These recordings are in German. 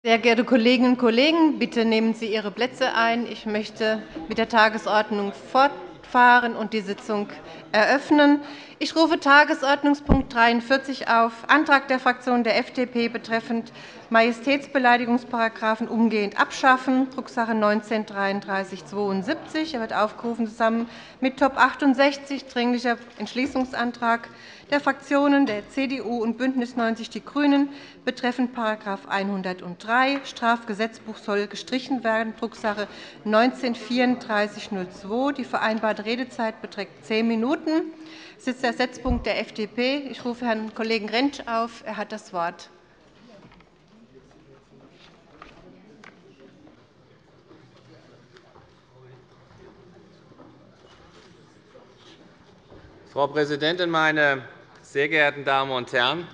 Sehr geehrte Kolleginnen und Kollegen, bitte nehmen Sie Ihre Plätze ein. Ich möchte mit der Tagesordnung fortfahren und die Sitzung eröffnen. Ich rufe Tagesordnungspunkt 43 auf, Antrag der Fraktion der FDP betreffend Majestätsbeleidigungsparagraphen umgehend abschaffen, Drucksache 19-3372. Er wird aufgerufen zusammen mit Top 68, Dringlicher Entschließungsantrag der Fraktionen der CDU und BÜNDNIS 90 die GRÜNEN betreffend § 103 Strafgesetzbuch soll gestrichen werden, Drucksache 19-3402. Die vereinbarte Redezeit beträgt 10 Minuten. Das ist der Setzpunkt der FDP. Ich rufe Herrn Kollegen Rentsch auf. Er hat das Wort. Frau Präsidentin, meine sehr geehrten Damen und Herren!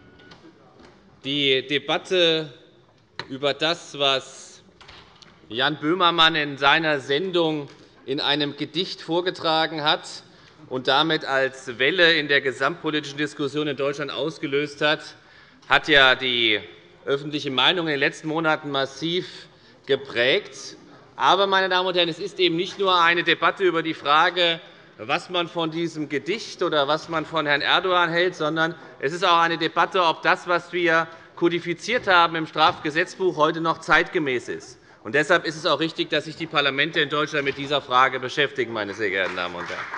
Die Debatte über das, was Jan Böhmermann in seiner Sendung in einem Gedicht vorgetragen hat und damit als Welle in der gesamtpolitischen Diskussion in Deutschland ausgelöst hat, hat ja die öffentliche Meinung in den letzten Monaten massiv geprägt. Aber, meine Damen und Herren, es ist eben nicht nur eine Debatte über die Frage, was man von diesem Gedicht oder was man von Herrn Erdogan hält, sondern es ist auch eine Debatte, ob das, was wir kodifiziert haben im Strafgesetzbuch, heute noch zeitgemäß ist. Und deshalb ist es auch richtig, dass sich die Parlamente in Deutschland mit dieser Frage beschäftigen, meine sehr geehrten Damen und Herren.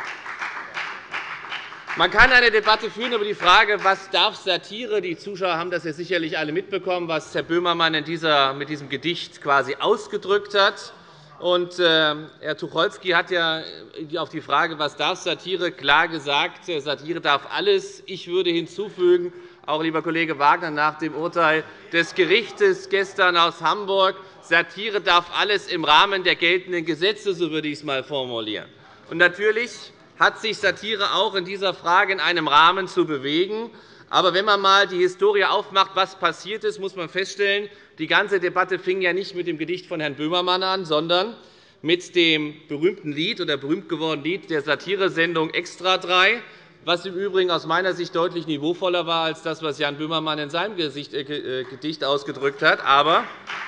Man kann eine Debatte führen über die Frage, was darf Satire. Die Zuschauer haben das ja sicherlich alle mitbekommen, was Herr Böhmermann mit diesem Gedicht quasi ausgedrückt hat. Und Herr Tucholsky hat ja auf die Frage, was darf Satire, klar gesagt, Satire darf alles. Ich würde hinzufügen, auch lieber Kollege Wagner, nach dem Urteil des Gerichts gestern aus Hamburg, Satire darf alles im Rahmen der geltenden Gesetze, so würde ich es einmal formulieren. Und natürlich hat sich Satire auch in dieser Frage in einem Rahmen zu bewegen. Aber wenn man einmal die Historie aufmacht, was passiert ist, muss man feststellen, die ganze Debatte fing ja nicht mit dem Gedicht von Herrn Böhmermann an, sondern mit dem berühmten Lied oder berühmt gewordenen Lied der Satiresendung Extra 3, was im Übrigen aus meiner Sicht deutlich niveauvoller war als das, was Jan Böhmermann in seinem Gedicht ausgedrückt hat. Aber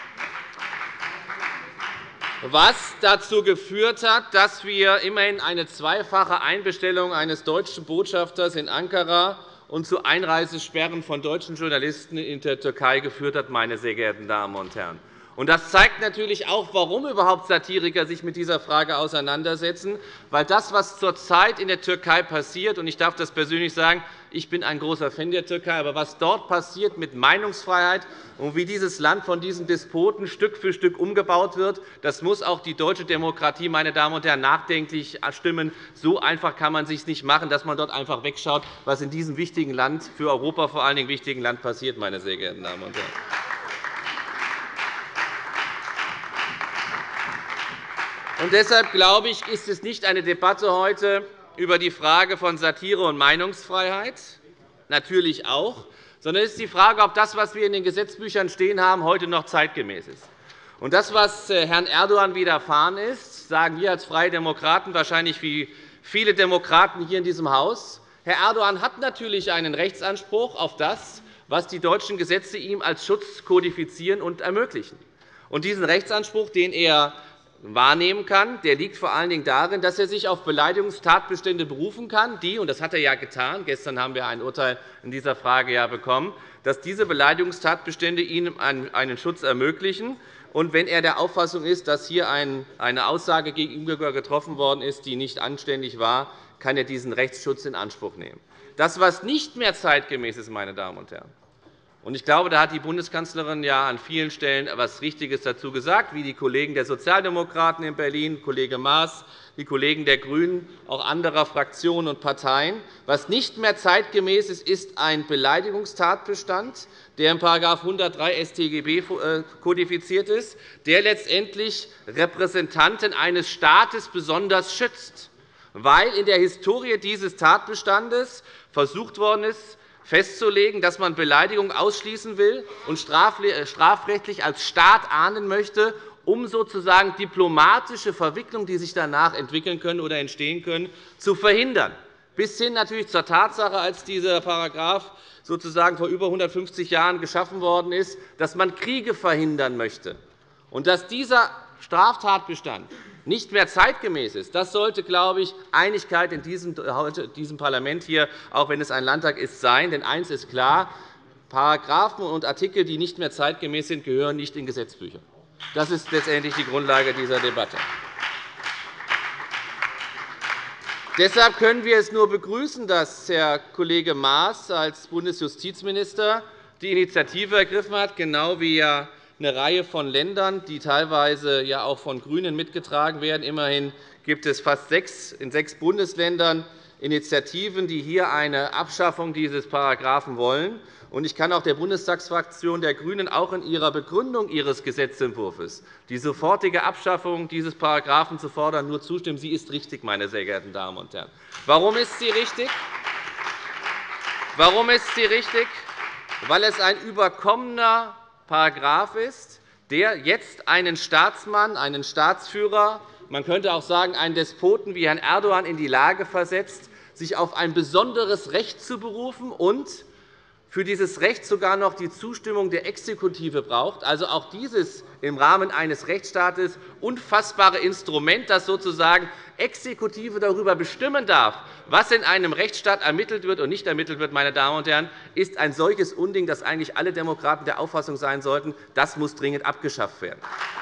was dazu geführt hat, dass wir immerhin eine zweifache Einbestellung eines deutschen Botschafters in Ankara und zu Einreisesperren von deutschen Journalisten in der Türkei geführt hat, meine sehr geehrten Damen und Herren. Das zeigt natürlich auch, warum überhaupt Satiriker sich mit dieser Frage auseinandersetzen. Weil das, was zurzeit in der Türkei passiert, und ich darf das persönlich sagen, ich bin ein großer Fan der Türkei, aber was dort passiert mit Meinungsfreiheit und wie dieses Land von diesen Despoten Stück für Stück umgebaut wird, das muss auch die deutsche Demokratie, meine Damen und Herren, nachdenklich stimmen. So einfach kann man es sich nicht machen, dass man dort einfach wegschaut, was in diesem wichtigen Land, für Europa vor allen Dingen wichtigen Land passiert, meine sehr geehrten Damen und Herren. Und deshalb glaube ich, ist es nicht eine Debatte heute über die Frage von Satire und Meinungsfreiheit, natürlich auch, sondern es ist die Frage, ob das, was wir in den Gesetzbüchern stehen haben, heute noch zeitgemäß ist. Und das, was Herrn Erdogan widerfahren ist, sagen wir als Freie Demokraten wahrscheinlich wie viele Demokraten hier in diesem Haus. Herr Erdogan hat natürlich einen Rechtsanspruch auf das, was die deutschen Gesetze ihm als Schutz kodifizieren und ermöglichen. Und diesen Rechtsanspruch, den er wahrnehmen kann, der liegt vor allen Dingen darin, dass er sich auf Beleidigungstatbestände berufen kann, die, und das hat er ja getan, gestern haben wir ein Urteil in dieser Frage ja bekommen, dass diese Beleidigungstatbestände ihm einen Schutz ermöglichen. Und wenn er der Auffassung ist, dass hier eine Aussage gegen ihn getroffen worden ist, die nicht anständig war, kann er diesen Rechtsschutz in Anspruch nehmen. Das, was nicht mehr zeitgemäß ist, meine Damen und Herren, und ich glaube, da hat die Bundeskanzlerin ja an vielen Stellen etwas Richtiges dazu gesagt, wie die Kollegen der Sozialdemokraten in Berlin, Kollege Maas, die Kollegen der GRÜNEN, auch anderer Fraktionen und Parteien. Was nicht mehr zeitgemäß ist, ist ein Beleidigungstatbestand, der in § 103 StGB kodifiziert ist, der letztendlich Repräsentanten eines Staates besonders schützt, weil in der Historie dieses Tatbestandes versucht worden ist, festzulegen, dass man Beleidigung ausschließen will und strafrechtlich als Staat ahnden möchte, um sozusagen diplomatische Verwicklungen, die sich danach entwickeln können oder entstehen können, zu verhindern. bis hin natürlich zur Tatsache, als dieser Paragraph sozusagen vor über 150 Jahren geschaffen worden ist, dass man Kriege verhindern möchte. Und dass dieser Straftatbestand nicht mehr zeitgemäß ist, das sollte, glaube ich, Einigkeit in diesem Parlament hier, auch wenn es ein Landtag ist, sein. Denn eines ist klar, Paragraphen und Artikel, die nicht mehr zeitgemäß sind, gehören nicht in Gesetzbücher. Das ist letztendlich die Grundlage dieser Debatte. Deshalb können wir es nur begrüßen, dass Herr Kollege Maas als Bundesjustizminister die Initiative ergriffen hat, genau wie ja eine Reihe von Ländern, die teilweise ja auch von GRÜNEN mitgetragen werden. Immerhin gibt es fast in 6 Bundesländern Initiativen, die hier eine Abschaffung dieses Paragraphen wollen. Ich kann auch der Bundestagsfraktion der GRÜNEN auch in ihrer Begründung ihres Gesetzentwurfs die sofortige Abschaffung dieses Paragraphen zu fordern, nur zustimmen. Sie ist richtig, meine sehr geehrten Damen und Herren. Warum ist sie richtig? Warum ist sie richtig? Weil es ein überkommener Paragraph ist, der jetzt einen Staatsmann, einen Staatsführer, man könnte auch sagen, einen Despoten wie Herrn Erdogan in die Lage versetzt, sich auf ein besonderes Recht zu berufen und für dieses Recht sogar noch die Zustimmung der Exekutive braucht, also auch dieses im Rahmen eines Rechtsstaates unfassbare Instrument, das sozusagen Exekutive darüber bestimmen darf, was in einem Rechtsstaat ermittelt wird und nicht ermittelt wird, meine Damen und Herren, ist ein solches Unding, dass eigentlich alle Demokraten der Auffassung sein sollten, das muss dringend abgeschafft werden.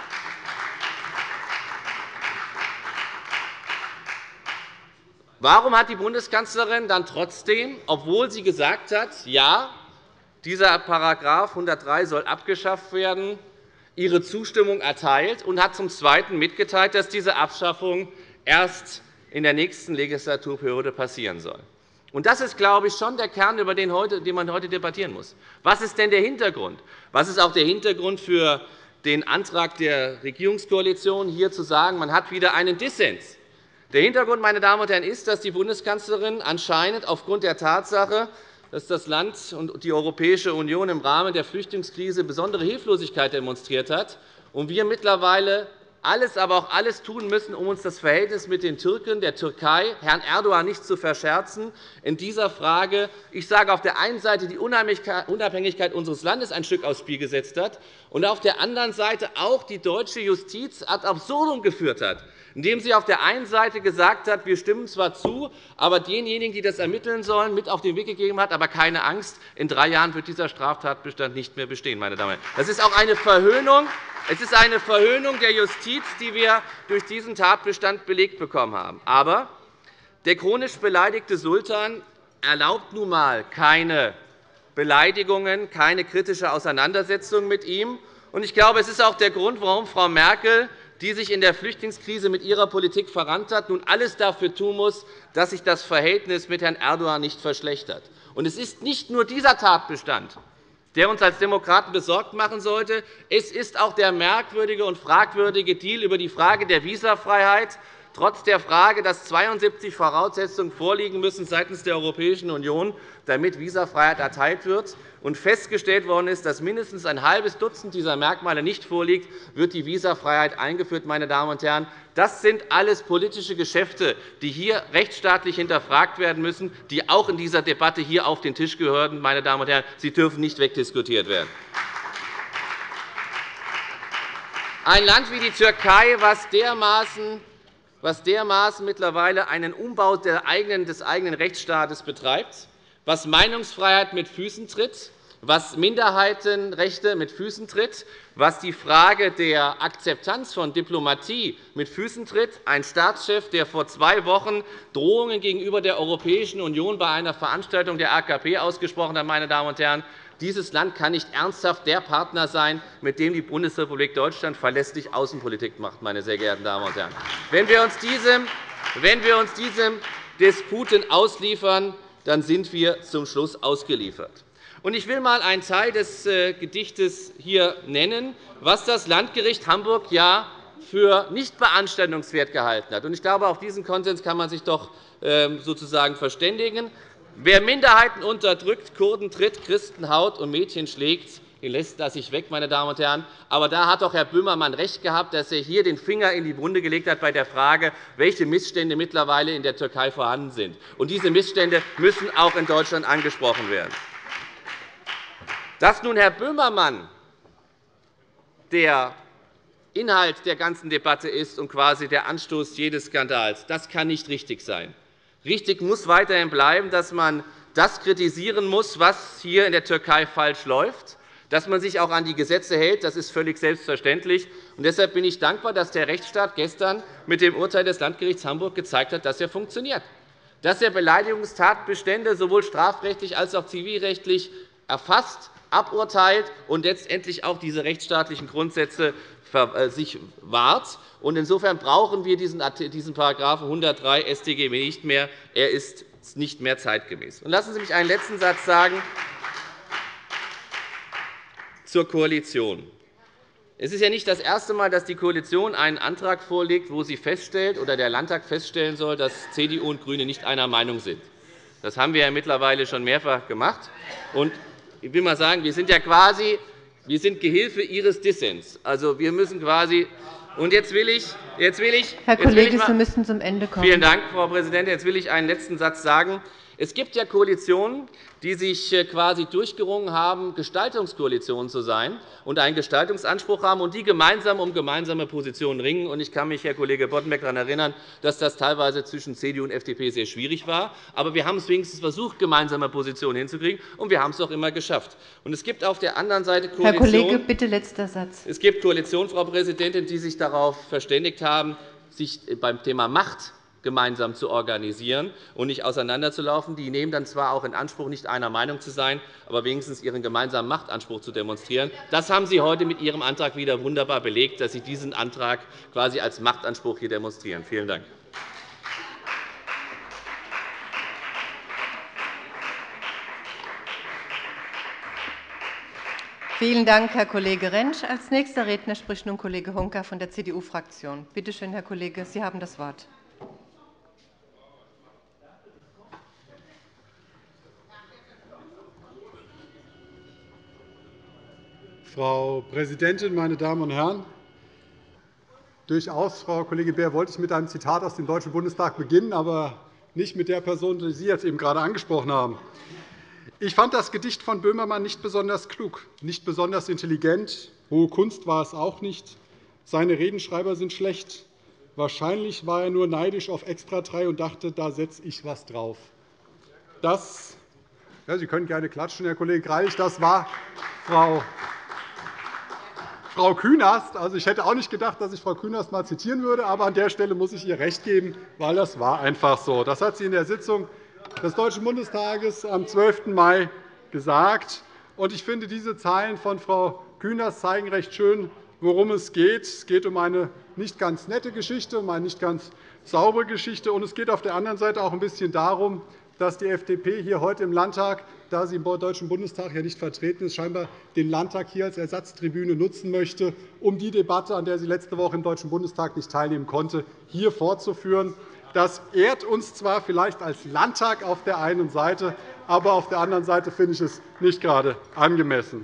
Warum hat die Bundeskanzlerin dann trotzdem, obwohl sie gesagt hat, ja, dieser § 103 soll abgeschafft werden, ihre Zustimmung erteilt und hat zum Zweiten mitgeteilt, dass diese Abschaffung erst in der nächsten Legislaturperiode passieren soll? Das ist, glaube ich, schon der Kern, über den man heute debattieren muss. Was ist denn der Hintergrund? Was ist auch der Hintergrund für den Antrag der Regierungskoalition, hier zu sagen, man hat wieder einen Dissens? Der Hintergrund, meine Damen und Herren, ist, dass die Bundeskanzlerin anscheinend aufgrund der Tatsache, dass das Land und die Europäische Union im Rahmen der Flüchtlingskrise besondere Hilflosigkeit demonstriert hat und wir mittlerweile alles, aber auch alles tun müssen, um uns das Verhältnis mit den Türken, der Türkei, Herrn Erdogan nicht zu verscherzen, in dieser Frage, ich sage, auf der einen Seite die Unabhängigkeit unseres Landes ein Stück aufs Spiel gesetzt hat und auf der anderen Seite auch die deutsche Justiz ad absurdum geführt hat, indem sie auf der einen Seite gesagt hat, wir stimmen zwar zu, aber denjenigen, die das ermitteln sollen, mit auf den Weg gegeben hat, aber keine Angst, in 3 Jahren wird dieser Straftatbestand nicht mehr bestehen. Meine Damen und Herren. Das ist auch eine Verhöhnung. Es ist eine Verhöhnung der Justiz, die wir durch diesen Tatbestand belegt bekommen haben. Aber der chronisch beleidigte Sultan erlaubt nun einmal keine Beleidigungen, keine kritische Auseinandersetzung mit ihm. Ich glaube, es ist auch der Grund, warum Frau Merkel, die sich in der Flüchtlingskrise mit ihrer Politik verrannt hat, nun alles dafür tun muss, dass sich das Verhältnis mit Herrn Erdogan nicht verschlechtert. Es ist nicht nur dieser Tatbestand, der uns als Demokraten besorgt machen sollte. Es ist auch der merkwürdige und fragwürdige Deal über die Frage der Visafreiheit, trotz der Frage, dass 72 Voraussetzungen vorliegen müssen seitens der Europäischen Union, damit Visafreiheit erteilt wird, und festgestellt worden ist, dass mindestens ein halbes Dutzend dieser Merkmale nicht vorliegt, wird die Visafreiheit eingeführt. Meine Damen und Herren. Das sind alles politische Geschäfte, die hier rechtsstaatlich hinterfragt werden müssen, die auch in dieser Debatte hier auf den Tisch gehören. Meine Damen und Herren. Sie dürfen nicht wegdiskutiert werden. Ein Land wie die Türkei, was dermaßen mittlerweile einen Umbau des eigenen Rechtsstaates betreibt, was Meinungsfreiheit mit Füßen tritt, was Minderheitenrechte mit Füßen tritt, was die Frage der Akzeptanz von Diplomatie mit Füßen tritt. Ein Staatschef, der vor 2 Wochen Drohungen gegenüber der Europäischen Union bei einer Veranstaltung der AKP ausgesprochen hat. Meine Damen und Herren. Dieses Land kann nicht ernsthaft der Partner sein, mit dem die Bundesrepublik Deutschland verlässlich Außenpolitik macht. Meine sehr geehrten Damen und Herren. Wenn wir uns diesem Disputen ausliefern, dann sind wir zum Schluss ausgeliefert. Ich will einmal einen Teil des Gedichtes hier nennen, was das Landgericht Hamburg ja für nicht beanstandungswert gehalten hat. Ich glaube, auf diesen Konsens kann man sich doch sozusagen verständigen. Wer Minderheiten unterdrückt, Kurden tritt, Christen haut und Mädchen schlägt, Den lässt er sich weg, meine Damen und Herren. Aber da hat doch Herr Böhmermann recht gehabt, dass er hier den Finger in die Wunde gelegt hat bei der Frage, welche Missstände mittlerweile in der Türkei vorhanden sind. Und diese Missstände müssen auch in Deutschland angesprochen werden. Dass nun Herr Böhmermann der Inhalt der ganzen Debatte ist und quasi der Anstoß jedes Skandals, das kann nicht richtig sein. Richtig muss weiterhin bleiben, dass man das kritisieren muss, was hier in der Türkei falsch läuft, dass man sich auch an die Gesetze hält. Das ist völlig selbstverständlich. Und deshalb bin ich dankbar, dass der Rechtsstaat gestern mit dem Urteil des Landgerichts Hamburg gezeigt hat, dass er funktioniert, dass er Beleidigungstatbestände sowohl strafrechtlich als auch zivilrechtlich erfasst, aburteilt und letztendlich auch diese rechtsstaatlichen Grundsätze sich wahrt. Insofern brauchen wir diesen § 103 StGB nicht mehr. Er ist nicht mehr zeitgemäß. Lassen Sie mich einen letzten Satz sagen zur Koalition. Es ist ja nicht das erste Mal, dass die Koalition einen Antrag vorlegt, wo sie feststellt oder der Landtag feststellen soll, dass CDU und GRÜNE nicht einer Meinung sind. Das haben wir ja mittlerweile schon mehrfach gemacht. Ich will mal sagen, wir sind ja quasi Gehilfe Ihres Dissens. Also, wir müssen quasi. Und jetzt will ich, Herr Kollege, Sie müssen zum Ende kommen. Vielen Dank, Frau Präsidentin. Jetzt will ich einen letzten Satz sagen. Es gibt ja Koalitionen, die sich quasi durchgerungen haben, Gestaltungskoalitionen zu sein und einen Gestaltungsanspruch haben und die gemeinsam um gemeinsame Positionen ringen. Ich kann mich, Herr Kollege Boddenberg, daran erinnern, dass das teilweise zwischen CDU und FDP sehr schwierig war. Aber wir haben es wenigstens versucht, gemeinsame Positionen hinzukriegen, und wir haben es auch immer geschafft. Es gibt auf der anderen Seite Koalitionen, Herr Kollege, bitte letzter Satz. Es gibt Koalitionen, Frau Präsidentin, die sich darauf verständigt haben, sich beim Thema Macht gemeinsam zu organisieren und nicht auseinanderzulaufen. Die nehmen dann zwar auch in Anspruch, nicht einer Meinung zu sein, aber wenigstens ihren gemeinsamen Machtanspruch zu demonstrieren. Das haben Sie heute mit Ihrem Antrag wieder wunderbar belegt, dass Sie diesen Antrag quasi als Machtanspruch hier demonstrieren. Vielen Dank. Vielen Dank, Herr Kollege Rentsch. Als nächster Redner spricht nun Kollege Honka von der CDU-Fraktion. Bitte schön, Herr Kollege, Sie haben das Wort. Frau Präsidentin, meine Damen und Herren! Durchaus, Frau Kollegin Beer, wollte ich mit einem Zitat aus dem Deutschen Bundestag beginnen, aber nicht mit der Person, die Sie jetzt eben gerade angesprochen haben. Ich fand das Gedicht von Böhmermann nicht besonders klug, nicht besonders intelligent. Hohe Kunst war es auch nicht. Seine Redenschreiber sind schlecht. Wahrscheinlich war er nur neidisch auf Extra 3 und dachte, da setze ich was drauf. Das, ja, Sie können gerne klatschen, Herr Kollege Greilich. Das war Frau Künast. Also, ich hätte auch nicht gedacht, dass ich Frau Künast einmal zitieren würde, aber an der Stelle muss ich ihr recht geben, weil das war einfach so. Das hat sie in der Sitzung des Deutschen Bundestages am 12. Mai gesagt. Ich finde, diese Zeilen von Frau Künast zeigen recht schön, worum es geht. Es geht um eine nicht ganz nette Geschichte, um eine nicht ganz saubere Geschichte. Und es geht auf der anderen Seite auch ein bisschen darum, dass die FDP hier heute im Landtag, da sie im Deutschen Bundestag ja nicht vertreten ist, scheinbar den Landtag hier als Ersatztribüne nutzen möchte, um die Debatte, an der sie letzte Woche im Deutschen Bundestag nicht teilnehmen konnte, hier fortzuführen. Das ehrt uns zwar vielleicht als Landtag auf der einen Seite, aber auf der anderen Seite finde ich es nicht gerade angemessen.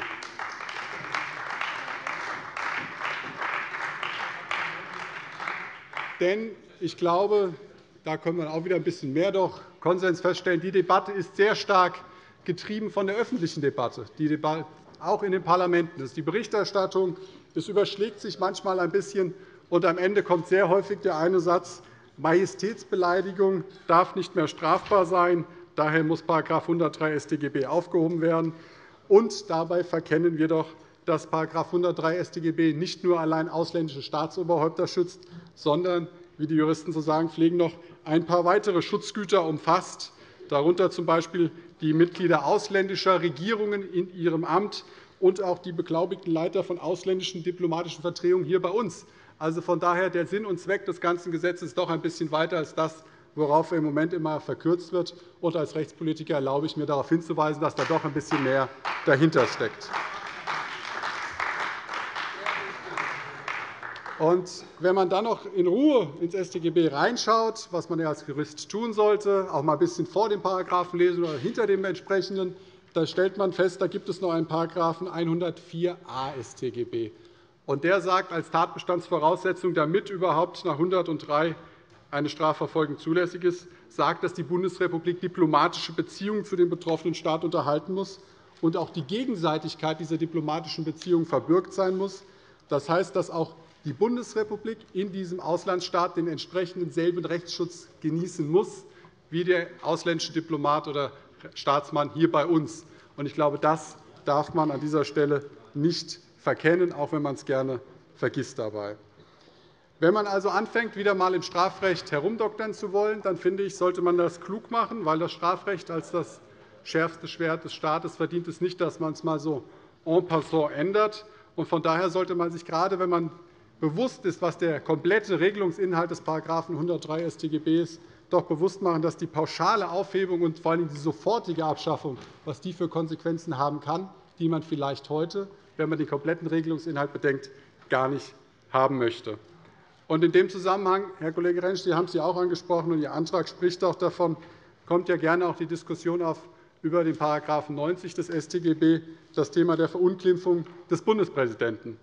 Denn ich glaube, da können wir auch wieder ein bisschen mehr Konsens feststellen. Die Debatte ist sehr stark getrieben von der öffentlichen Debatte, auch in den Parlamenten. Das ist die Berichterstattung. Es überschlägt sich manchmal ein bisschen, und am Ende kommt sehr häufig der eine Satz: Majestätsbeleidigung darf nicht mehr strafbar sein. Daher muss § 103 StGB aufgehoben werden. Und dabei verkennen wir doch, dass § 103 StGB nicht nur allein ausländische Staatsoberhäupter schützt, sondern, wie die Juristen zu sagen pflegen, noch ein paar weitere Schutzgüter umfasst, darunter z.B. die Mitglieder ausländischer Regierungen in ihrem Amt und auch die beglaubigten Leiter von ausländischen diplomatischen Vertretungen hier bei uns. Also von daher der Sinn und Zweck des ganzen Gesetzes ist doch ein bisschen weiter als das, worauf im Moment immer verkürzt wird. Und als Rechtspolitiker erlaube ich mir, darauf hinzuweisen, dass da doch ein bisschen mehr dahinter steckt. Und wenn man dann noch in Ruhe ins StGB reinschaut, was man ja als Jurist tun sollte, auch mal ein bisschen vor dem Paragraphen lesen oder hinter dem entsprechenden, da stellt man fest, da gibt es noch einen § 104a StGB. Und der sagt als Tatbestandsvoraussetzung, damit überhaupt nach 103 eine Strafverfolgung zulässig ist, sagt, dass die Bundesrepublik diplomatische Beziehungen zu dem betroffenen Staat unterhalten muss und auch die Gegenseitigkeit dieser diplomatischen Beziehungen verbürgt sein muss. Das heißt, dass auch die Bundesrepublik in diesem Auslandsstaat den entsprechenden selben Rechtsschutz genießen muss wie der ausländische Diplomat oder Staatsmann hier bei uns. Ich glaube, das darf man an dieser Stelle nicht verkennen, auch wenn man es gerne vergisst dabei. Wenn man also anfängt, wieder einmal im Strafrecht herumdoktern zu wollen, dann finde ich, sollte man das klug machen, weil das Strafrecht als das schärfste Schwert des Staates verdient es nicht, dass man es mal so en passant ändert. Von daher sollte man sich, gerade wenn man bewusst ist, was der komplette Regelungsinhalt des § 103 StGB ist, doch bewusst machen, dass die pauschale Aufhebung und vor allem die sofortige Abschaffung, was die für Konsequenzen haben kann, die man vielleicht heute, wenn man den kompletten Regelungsinhalt bedenkt, gar nicht haben möchte. In dem Zusammenhang, Herr Kollege Rentsch, Sie haben es ja auch angesprochen, und Ihr Antrag spricht auch davon, kommt ja gerne auch die Diskussion auf über den § 90 des StGB, das Thema der Verunglimpfung des Bundespräsidenten.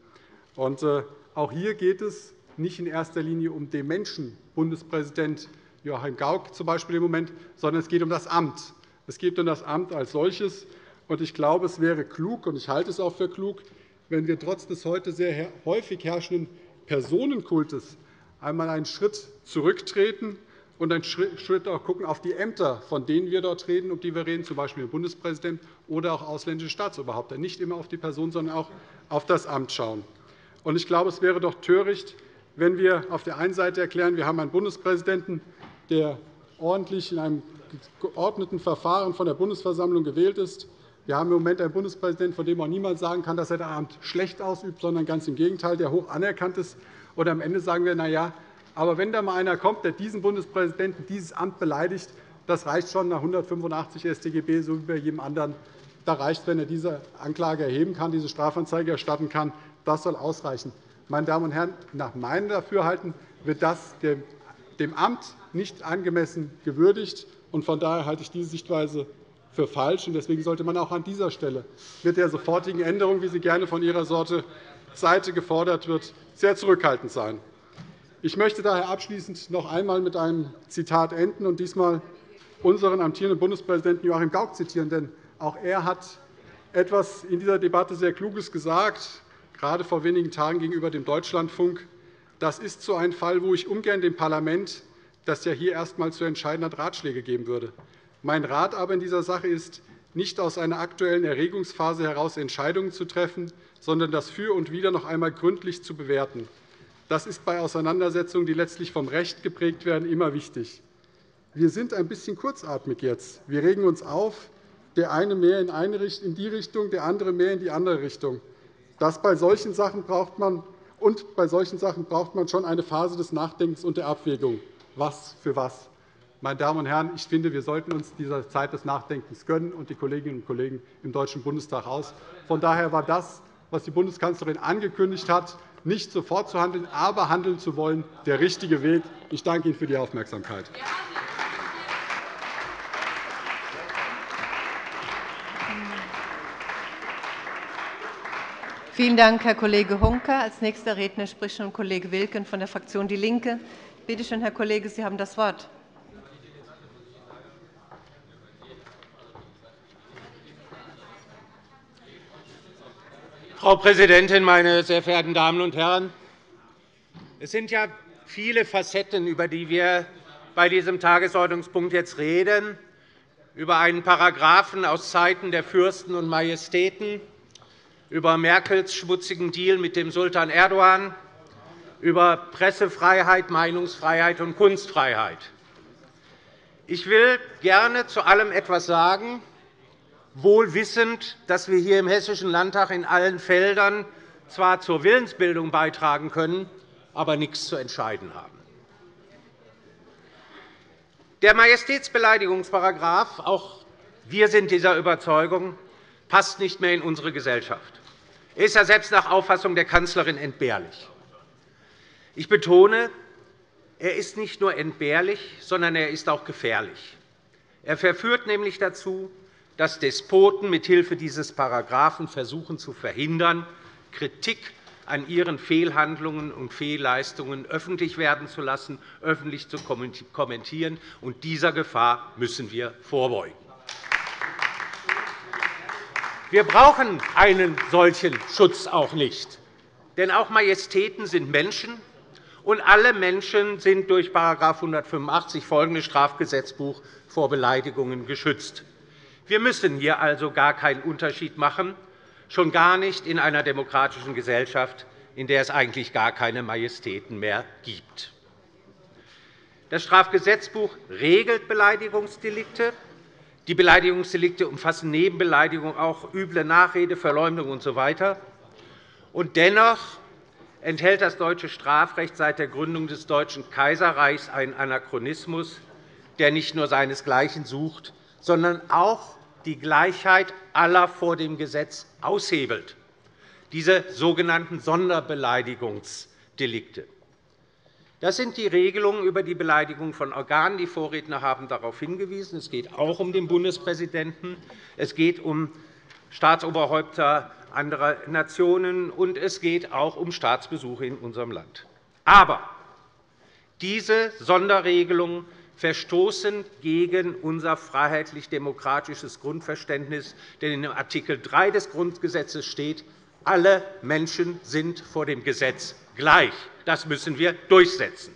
Auch hier geht es nicht in erster Linie um den Menschen, Bundespräsident Joachim Gauck zum Beispiel im Moment, sondern es geht um das Amt. Es geht um das Amt als solches. Ich glaube, es wäre klug, und ich halte es auch für klug, wenn wir trotz des heute sehr häufig herrschenden Personenkultes einmal einen Schritt zurücktreten und einen Schritt auch gucken auf die Ämter, von denen wir dort reden, um die wir reden, z. B. den Bundespräsidenten oder auch ausländische Staatsoberhäupter. Nicht immer auf die Person, sondern auch auf das Amt schauen. Ich glaube, es wäre doch töricht, wenn wir auf der einen Seite erklären, wir haben einen Bundespräsidenten, der ordentlich in einem geordneten Verfahren von der Bundesversammlung gewählt ist. Wir haben im Moment einen Bundespräsidenten, von dem auch niemand sagen kann, dass er das Amt schlecht ausübt, sondern ganz im Gegenteil, der hoch anerkannt ist. Und am Ende sagen wir, na ja, aber wenn da mal einer kommt, der diesen Bundespräsidenten, dieses Amt beleidigt, das reicht schon nach 185 StGB, so wie bei jedem anderen. Da reicht es, wenn er diese Anklage erheben kann, diese Strafanzeige erstatten kann. Das soll ausreichen. Meine Damen und Herren, nach meinem Dafürhalten wird das dem Amt nicht angemessen gewürdigt. Von daher halte ich diese Sichtweise für falsch. Deswegen sollte man auch an dieser Stelle mit der sofortigen Änderung, wie sie gerne von Ihrer Seite gefordert wird, sehr zurückhaltend sein. Ich möchte daher abschließend noch einmal mit einem Zitat enden und diesmal unseren amtierenden Bundespräsidenten Joachim Gauck zitieren. Denn auch er hat etwas in dieser Debatte sehr Kluges gesagt, gerade vor wenigen Tagen gegenüber dem Deutschlandfunk. Das ist so ein Fall, wo ich ungern dem Parlament, das ja hier erst einmal zu entscheiden hat, Ratschläge geben würde. Mein Rat aber in dieser Sache ist, nicht aus einer aktuellen Erregungsphase heraus Entscheidungen zu treffen, sondern das Für und Wider noch einmal gründlich zu bewerten. Das ist bei Auseinandersetzungen, die letztlich vom Recht geprägt werden, immer wichtig. Wir sind ein bisschen kurzatmig jetzt. Wir regen uns auf, der eine mehr in die Richtung, der andere mehr in die andere Richtung. Bei solchen Sachen braucht man schon eine Phase des Nachdenkens und der Abwägung. Was für was? Meine Damen und Herren, ich finde, wir sollten uns diese Zeit des Nachdenkens gönnen und die Kolleginnen und Kollegen im Deutschen Bundestag aus. Von daher war das, was die Bundeskanzlerin angekündigt hat, nicht sofort zu handeln, aber handeln zu wollen, der richtige Weg. Ich danke Ihnen für die Aufmerksamkeit. Vielen Dank, Herr Kollege Honka. Als nächster Redner spricht nun Kollege Wilken von der Fraktion DIE LINKE. Bitte schön, Herr Kollege, Sie haben das Wort. Frau Präsidentin, meine sehr verehrten Damen und Herren! Es sind ja viele Facetten, über die wir bei diesem Tagesordnungspunkt jetzt reden, über einen Paragraphen aus Zeiten der Fürsten und Majestäten, über Merkels schmutzigen Deal mit dem Sultan Erdogan, über Pressefreiheit, Meinungsfreiheit und Kunstfreiheit. Ich will gerne zu allem etwas sagen, wohl wissend, dass wir hier im Hessischen Landtag in allen Feldern zwar zur Willensbildung beitragen können, aber nichts zu entscheiden haben. Der Majestätsbeleidigungsparagraph, auch wir sind dieser Überzeugung, passt nicht mehr in unsere Gesellschaft. Er ist ja selbst nach Auffassung der Kanzlerin entbehrlich. Ich betone, er ist nicht nur entbehrlich, sondern er ist auch gefährlich. Er verführt nämlich dazu, dass Despoten mithilfe dieses Paragraphen versuchen zu verhindern, Kritik an ihren Fehlhandlungen und Fehlleistungen öffentlich werden zu lassen, öffentlich zu kommentieren. Und dieser Gefahr müssen wir vorbeugen. Wir brauchen einen solchen Schutz auch nicht. Denn auch Majestäten sind Menschen, und alle Menschen sind durch § 185 folgendes Strafgesetzbuch vor Beleidigungen geschützt. Wir müssen hier also gar keinen Unterschied machen, schon gar nicht in einer demokratischen Gesellschaft, in der es eigentlich gar keine Majestäten mehr gibt. Das Strafgesetzbuch regelt Beleidigungsdelikte. Die Beleidigungsdelikte umfassen neben Beleidigung auch üble Nachrede, Verleumdung usw. Und dennoch enthält das deutsche Strafrecht seit der Gründung des Deutschen Kaiserreichs einen Anachronismus, der nicht nur seinesgleichen sucht, sondern auch die Gleichheit aller vor dem Gesetz aushebelt, diese sogenannten Sonderbeleidigungsdelikte. Das sind die Regelungen über die Beleidigung von Organen. Die Vorredner haben darauf hingewiesen. Es geht auch um den Bundespräsidenten. Es geht um Staatsoberhäupter anderer Nationen, und es geht auch um Staatsbesuche in unserem Land. Aber diese Sonderregelungen verstoßen gegen unser freiheitlich-demokratisches Grundverständnis. Denn in Art. 3 des Grundgesetzes steht, alle Menschen sind vor dem Gesetz gleich. Das müssen wir durchsetzen.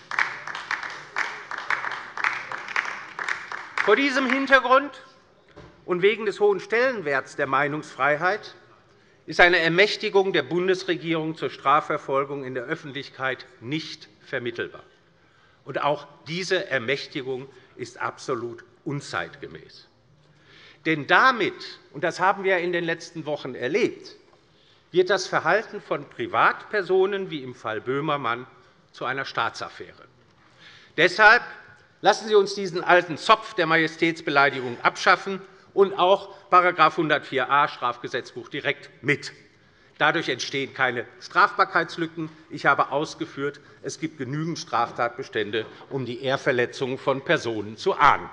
Vor diesem Hintergrund und wegen des hohen Stellenwerts der Meinungsfreiheit ist eine Ermächtigung der Bundesregierung zur Strafverfolgung in der Öffentlichkeit nicht vermittelbar. Und auch diese Ermächtigung ist absolut unzeitgemäß. Denn damit, und das haben wir in den letzten Wochen erlebt, wird das Verhalten von Privatpersonen wie im Fall Böhmermann zu einer Staatsaffäre. Deshalb lassen Sie uns diesen alten Zopf der Majestätsbeleidigung abschaffen und auch § 104a Strafgesetzbuch direkt mit. Dadurch entstehen keine Strafbarkeitslücken. Ich habe ausgeführt, es gibt genügend Straftatbestände, um die Ehrverletzungen von Personen zu ahnden.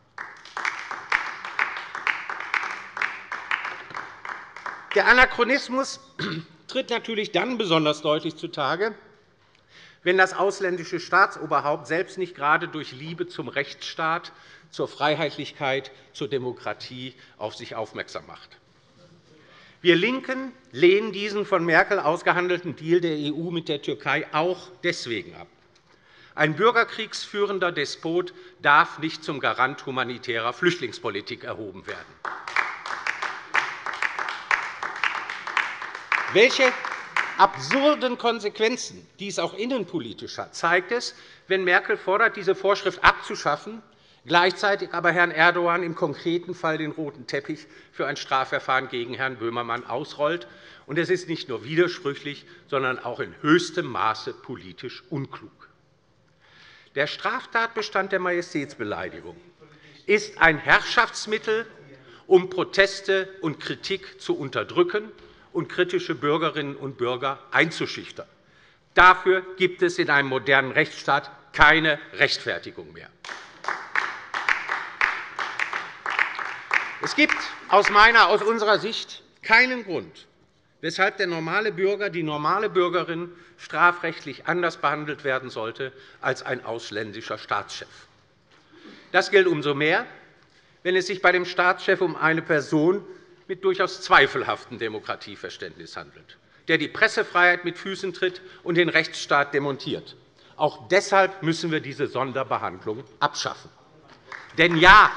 Der Anachronismus tritt natürlich dann besonders deutlich zutage, wenn das ausländische Staatsoberhaupt selbst nicht gerade durch Liebe zum Rechtsstaat, zur Freiheitlichkeit, zur Demokratie auf sich aufmerksam macht. Wir LINKEN lehnen diesen von Merkel ausgehandelten Deal der EU mit der Türkei auch deswegen ab. Ein bürgerkriegsführender Despot darf nicht zum Garant humanitärer Flüchtlingspolitik erhoben werden. Welche absurden Konsequenzen dies auch innenpolitisch hat, zeigt es, wenn Merkel fordert, diese Vorschrift abzuschaffen, gleichzeitig aber Herrn Erdogan im konkreten Fall den roten Teppich für ein Strafverfahren gegen Herrn Böhmermann ausrollt. Es ist nicht nur widersprüchlich, sondern auch in höchstem Maße politisch unklug. Der Straftatbestand der Majestätsbeleidigung ist ein Herrschaftsmittel, um Proteste und Kritik zu unterdrücken und kritische Bürgerinnen und Bürger einzuschüchtern. Dafür gibt es in einem modernen Rechtsstaat keine Rechtfertigung mehr. Es gibt aus unserer Sicht keinen Grund, weshalb der normale Bürger, die normale Bürgerin strafrechtlich anders behandelt werden sollte als ein ausländischer Staatschef. Das gilt umso mehr, wenn es sich bei dem Staatschef um eine Person mit durchaus zweifelhaftem Demokratieverständnis handelt, der die Pressefreiheit mit Füßen tritt und den Rechtsstaat demontiert. Auch deshalb müssen wir diese Sonderbehandlung abschaffen. Denn ja,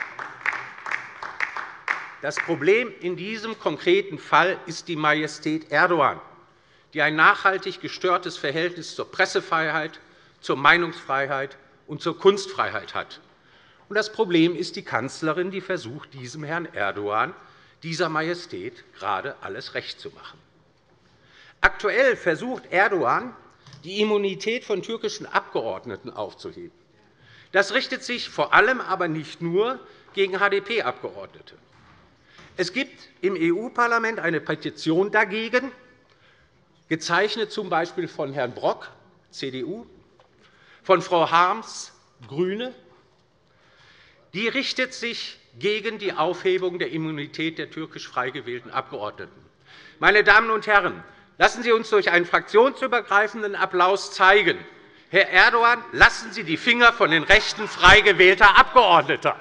das Problem in diesem konkreten Fall ist die Majestät Erdogan, die ein nachhaltig gestörtes Verhältnis zur Pressefreiheit, zur Meinungsfreiheit und zur Kunstfreiheit hat. Und das Problem ist die Kanzlerin, die versucht, diesem Herrn Erdogan, dieser Majestät, gerade alles recht zu machen. Aktuell versucht Erdogan, die Immunität von türkischen Abgeordneten aufzuheben. Das richtet sich vor allem aber nicht nur gegen HDP-Abgeordnete. Es gibt im EU-Parlament eine Petition dagegen, gezeichnet z.B. von Herrn Brok, CDU, von Frau Harms, GRÜNE. Die richtet sich gegen die Aufhebung der Immunität der türkisch frei gewählten Abgeordneten. Meine Damen und Herren, lassen Sie uns durch einen fraktionsübergreifenden Applaus zeigen, Herr Erdoğan, lassen Sie die Finger von den Rechten frei gewählter Abgeordneter.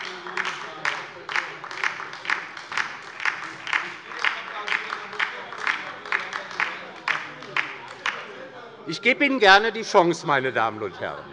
Ich gebe Ihnen gerne die Chance, meine Damen und Herren.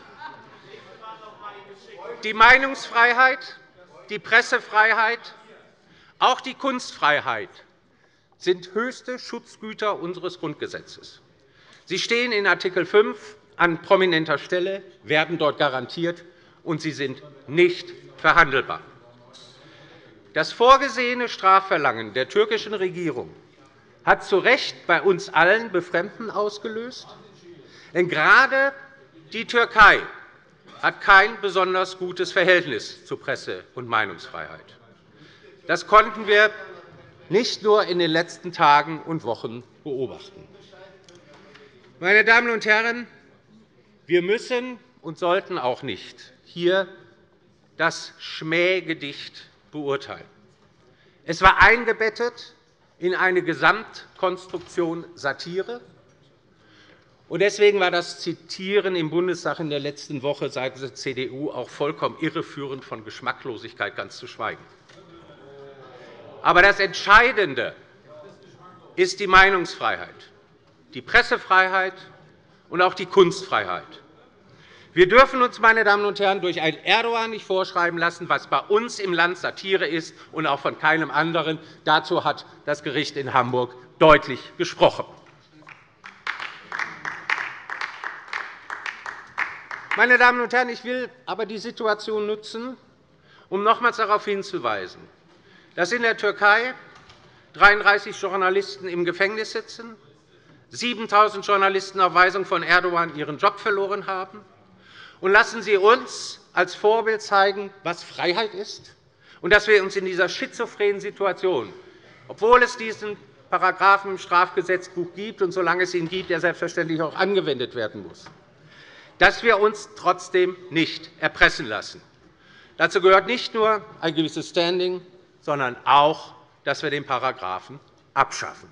Die Meinungsfreiheit, die Pressefreiheit, auch die Kunstfreiheit sind höchste Schutzgüter unseres Grundgesetzes. Sie stehen in Art. 5 an prominenter Stelle, werden dort garantiert, und sie sind nicht verhandelbar. Das vorgesehene Strafverlangen der türkischen Regierung hat zu Recht bei uns allen Befremden ausgelöst. Denn gerade die Türkei hat kein besonders gutes Verhältnis zu Presse- und Meinungsfreiheit. Das konnten wir nicht nur in den letzten Tagen und Wochen beobachten. Meine Damen und Herren, wir müssen und sollten auch nicht hier das Schmähgedicht beurteilen. Es war eingebettet in eine Gesamtkonstruktion Satire. Deswegen war das Zitieren im Bundestag in der letzten Woche seitens der CDU auch vollkommen irreführend, von Geschmacklosigkeit ganz zu schweigen. Aber das Entscheidende ist die Meinungsfreiheit, die Pressefreiheit und auch die Kunstfreiheit. Wir dürfen uns, meine Damen und Herren, durch einen Erdoğan nicht vorschreiben lassen, was bei uns im Land Satire ist, und auch von keinem anderen. Dazu hat das Gericht in Hamburg deutlich gesprochen. Meine Damen und Herren, ich will aber die Situation nutzen, um nochmals darauf hinzuweisen, dass in der Türkei 33 Journalisten im Gefängnis sitzen, 7.000 Journalisten auf Weisung von Erdoğan ihren Job verloren haben. Und lassen Sie uns als Vorbild zeigen, was Freiheit ist, und dass wir uns in dieser schizophrenen Situation, obwohl es diesen Paragraphen im Strafgesetzbuch gibt und solange es ihn gibt, er selbstverständlich auch angewendet werden muss, dass wir uns trotzdem nicht erpressen lassen. Dazu gehört nicht nur ein gewisses Standing, sondern auch, dass wir den Paragraphen abschaffen.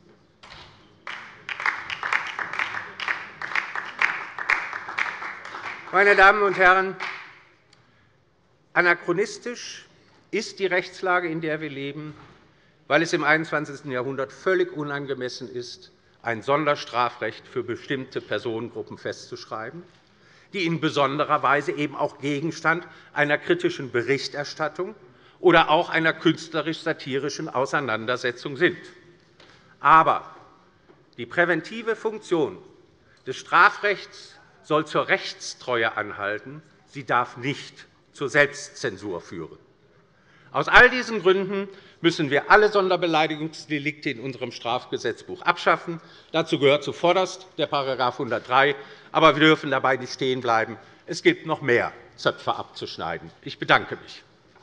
Meine Damen und Herren, anachronistisch ist die Rechtslage, in der wir leben, weil es im 21. Jahrhundert völlig unangemessen ist, ein Sonderstrafrecht für bestimmte Personengruppen festzuschreiben, die in besonderer Weise eben auch Gegenstand einer kritischen Berichterstattung oder auch einer künstlerisch-satirischen Auseinandersetzung sind. Aber die präventive Funktion des Strafrechts soll zur Rechtstreue anhalten. Sie darf nicht zur Selbstzensur führen. Aus all diesen Gründen müssen wir alle Sonderbeleidigungsdelikte in unserem Strafgesetzbuch abschaffen. Dazu gehört zuvorderst der § 103. Aber wir dürfen dabei nicht stehen bleiben. Es gibt noch mehr Zöpfe abzuschneiden. Ich bedanke mich.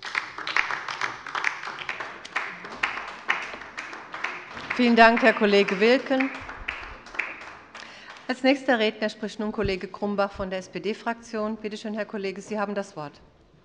Vielen Dank, Herr Kollege Wilken. Als nächster Redner spricht nun Kollege Grumbach von der SPD-Fraktion. Bitte schön, Herr Kollege, Sie haben das Wort.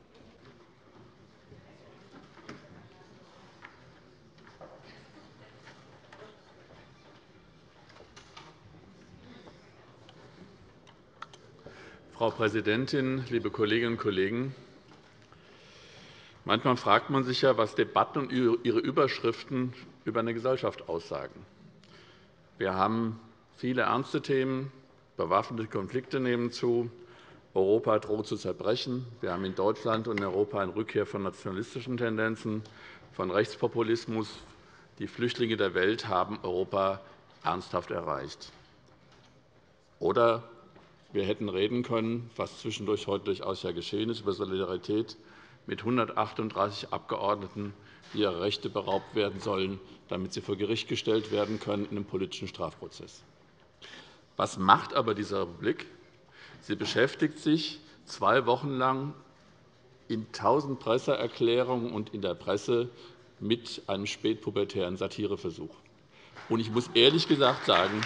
Frau Präsidentin, liebe Kolleginnen und Kollegen! Manchmal fragt man sich ja, was Debatten und ihre Überschriften über eine Gesellschaft aussagen. Wir haben viele ernste Themen. Bewaffnete Konflikte nehmen zu. Europa droht zu zerbrechen. Wir haben in Deutschland und in Europa eine Rückkehr von nationalistischen Tendenzen, von Rechtspopulismus. Die Flüchtlinge der Welt haben Europa ernsthaft erreicht. Oder wir hätten reden können, was zwischendurch heute durchaus ja geschehen ist, über Solidarität mit 138 Abgeordneten, die ihrer Rechte beraubt werden sollen, damit sie vor Gericht gestellt werden können in einem politischen Strafprozess. Was macht aber diese Republik? Sie beschäftigt sich 2 Wochen lang in 1.000 Presseerklärungen und in der Presse mit einem spätpubertären Satireversuch. Und ich muss ehrlich gesagt sagen,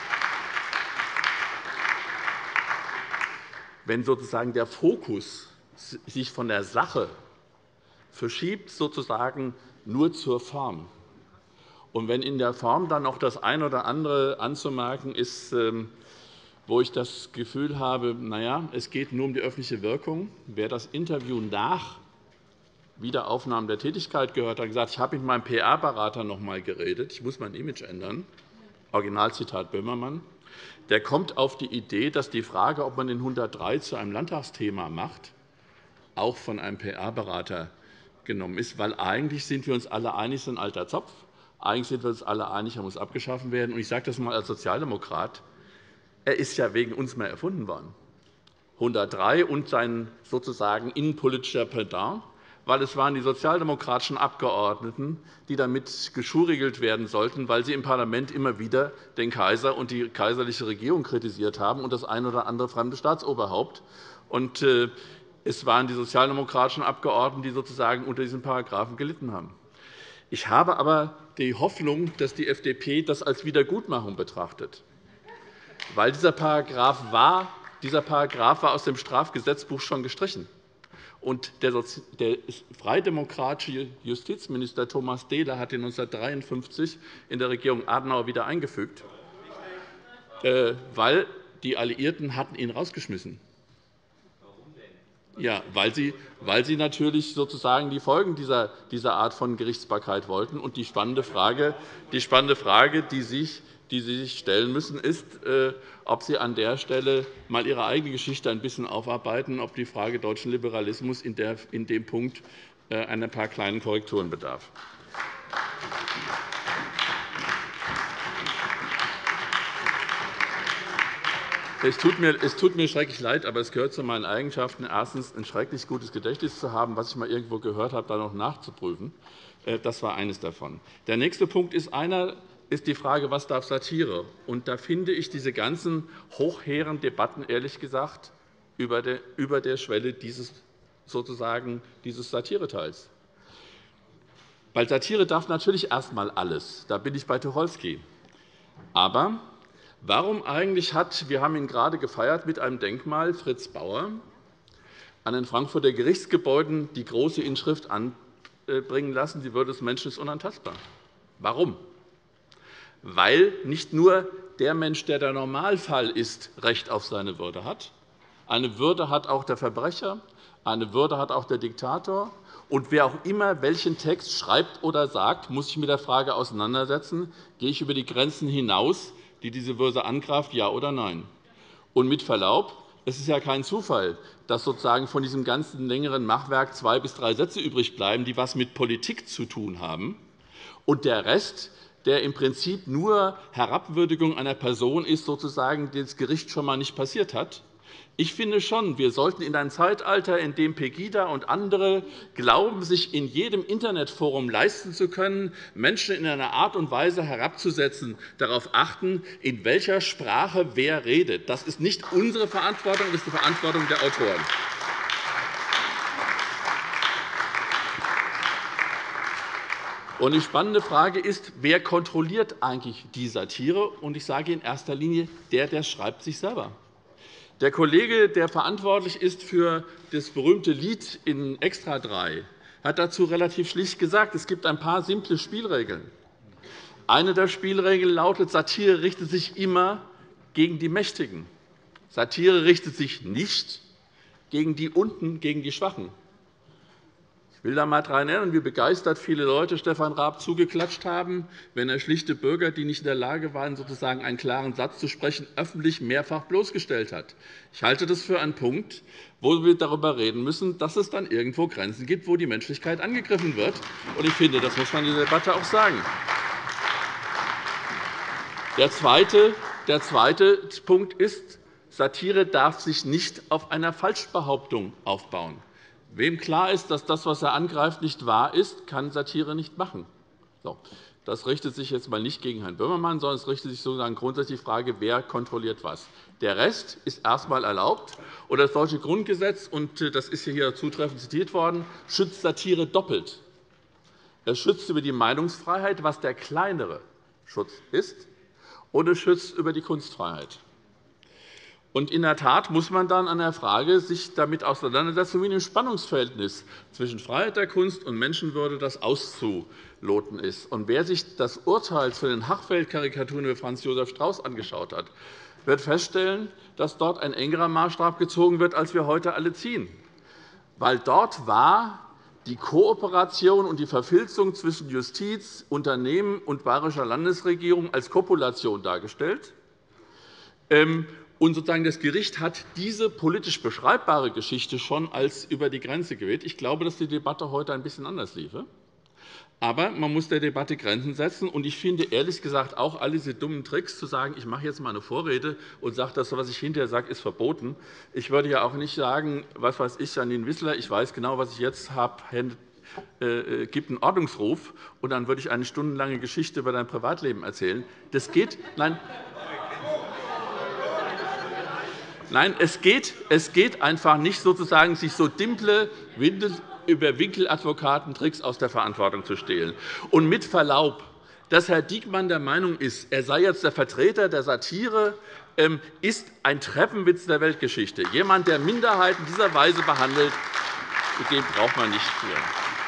wenn sozusagen der Fokus sich von der Sache verschiebt sozusagen nur zur Form. Und wenn in der Form dann noch das eine oder andere anzumerken ist, wo ich das Gefühl habe, es geht nur um die öffentliche Wirkung. Wer das Interview nach Wiederaufnahme der Tätigkeit gehört, hat gesagt, ich habe mit meinem PR-Berater noch einmal geredet, ich muss mein Image ändern. Originalzitat Böhmermann. Der kommt auf die Idee, dass die Frage, ob man den 103 zu einem Landtagsthema macht, auch von einem PR-Berater genommen ist, weil eigentlich sind wir uns alle einig, es ist ein alter Zopf. Eigentlich sind wir uns alle einig, er muss abgeschaffen werden. Und ich sage das einmal als Sozialdemokrat. Er ist ja wegen uns mal erfunden worden. 103 und sein sozusagen innenpolitischer Pendant, weil es waren die sozialdemokratischen Abgeordneten, die damit geschuriegelt werden sollten, weil sie im Parlament immer wieder den Kaiser und die kaiserliche Regierung kritisiert haben und das ein oder andere fremde Staatsoberhaupt. Und es waren die sozialdemokratischen Abgeordneten, die sozusagen unter diesen Paragraphen gelitten haben. Ich habe aber die Hoffnung, dass die FDP das als Wiedergutmachung betrachtet, weil dieser Paragraph war aus dem Strafgesetzbuch schon gestrichen. Und der freidemokratische Justizminister Thomas Dehler hat ihn 1953 in der Regierung Adenauer wieder eingefügt, weil die Alliierten hatten ihn rausgeschmissen. Ja, weil sie natürlich sozusagen die Folgen dieser Art von Gerichtsbarkeit wollten. Und die spannende Frage, die Sie sich stellen müssen, ist, ob Sie an der Stelle einmal Ihre eigene Geschichte ein bisschen aufarbeiten, ob die Frage deutschen Liberalismus in dem Punkt ein paar kleinen Korrekturen bedarf. Es tut mir schrecklich leid, aber es gehört zu meinen Eigenschaften, erstens ein schrecklich gutes Gedächtnis zu haben, was ich einmal irgendwo gehört habe, dann noch nachzuprüfen. Das war eines davon. Der nächste Punkt ist die Frage, was darf Satire? Und da finde ich diese ganzen hochhehren Debatten, ehrlich gesagt, über der Schwelle dieses Satireteils. Weil Satire darf natürlich erst einmal alles. Da bin ich bei Tucholsky. Aber warum eigentlich wir haben ihn gerade gefeiert mit einem Denkmal, Fritz Bauer, an den Frankfurter Gerichtsgebäuden die große Inschrift anbringen lassen, die Würde des Menschen ist unantastbar. Warum? Weil nicht nur der Mensch, der der Normalfall ist, Recht auf seine Würde hat. Eine Würde hat auch der Verbrecher, eine Würde hat auch der Diktator. Und wer auch immer welchen Text schreibt oder sagt, muss sich mit der Frage auseinandersetzen, gehe ich über die Grenzen hinaus, die diese Würde angreift, ja oder nein. Und mit Verlaub, es ist ja kein Zufall, dass sozusagen von diesem ganzen längeren Machwerk 2 bis 3 Sätze übrig bleiben, die etwas mit Politik zu tun haben, und der Rest, der im Prinzip nur Herabwürdigung einer Person ist, sozusagen, die das Gericht schon einmal nicht passiert hat. Ich finde schon, wir sollten in ein Zeitalter, in dem Pegida und andere glauben, sich in jedem Internetforum leisten zu können, Menschen in einer Art und Weise herabzusetzen, darauf achten, in welcher Sprache wer redet. Das ist nicht unsere Verantwortung, das ist die Verantwortung der Autoren. Und die spannende Frage ist, wer kontrolliert eigentlich die Satire? Und ich sage in erster Linie, der schreibt sich selber. Der Kollege, der verantwortlich ist für das berühmte Lied in Extra 3, hat dazu relativ schlicht gesagt, es gibt ein paar simple Spielregeln. Eine der Spielregeln lautet, Satire richtet sich immer gegen die Mächtigen. Satire richtet sich nicht gegen die Unten, gegen die Schwachen. Ich will da einmal daran erinnern, wie begeistert viele Leute Stefan Raab zugeklatscht haben, wenn er schlichte Bürger, die nicht in der Lage waren, sozusagen einen klaren Satz zu sprechen, öffentlich mehrfach bloßgestellt hat. Ich halte das für einen Punkt, wo wir darüber reden müssen, dass es dann irgendwo Grenzen gibt, wo die Menschlichkeit angegriffen wird. Und ich finde, das muss man in der Debatte auch sagen. Der zweite Punkt ist, Satire darf sich nicht auf einer Falschbehauptung aufbauen. Wem klar ist, dass das, was er angreift, nicht wahr ist, kann Satire nicht machen. So, das richtet sich jetzt einmal nicht gegen Herrn Böhmermann, sondern es richtet sich sozusagen grundsätzlich die Frage, wer kontrolliert was. Der Rest ist erst einmal erlaubt. Und das deutsche Grundgesetz, und das ist hier zutreffend zitiert worden, schützt Satire doppelt. Es schützt über die Meinungsfreiheit, was der kleinere Schutz ist, und es schützt über die Kunstfreiheit. Und in der Tat muss man dann an der Frage sich damit auseinandersetzen, wie ein Spannungsverhältnis zwischen Freiheit der Kunst und Menschenwürde das auszuloten ist. Und wer sich das Urteil zu den Hachfeld-Karikaturen über Franz Josef Strauß angeschaut hat, wird feststellen, dass dort ein engerer Maßstab gezogen wird, als wir heute alle ziehen. Weil dort war die Kooperation und die Verfilzung zwischen Justiz, Unternehmen und bayerischer Landesregierung als Kopulation dargestellt. Und sozusagen das Gericht hat diese politisch beschreibbare Geschichte schon als über die Grenze gewählt. Ich glaube, dass die Debatte heute ein bisschen anders liefe. Aber man muss der Debatte Grenzen setzen. Und ich finde ehrlich gesagt auch all diese dummen Tricks, zu sagen, ich mache jetzt mal eine Vorrede und sage, das, was ich hinterher sage, ist verboten. Ich würde ja auch nicht sagen, was weiß ich, Janine Wissler, ich weiß genau, was ich jetzt habe, gibt einen Ordnungsruf, und dann würde ich eine stundenlange Geschichte über dein Privatleben erzählen. Das geht. Nein, es geht einfach nicht, sozusagen, sich so dimple über Winkeladvokatentricks aus der Verantwortung zu stehlen. Und mit Verlaub, dass Herr Diekmann der Meinung ist, er sei jetzt der Vertreter der Satire, ist ein Treppenwitz der Weltgeschichte. Jemand, der Minderheiten dieser Weise behandelt, mit dem braucht man nicht führen.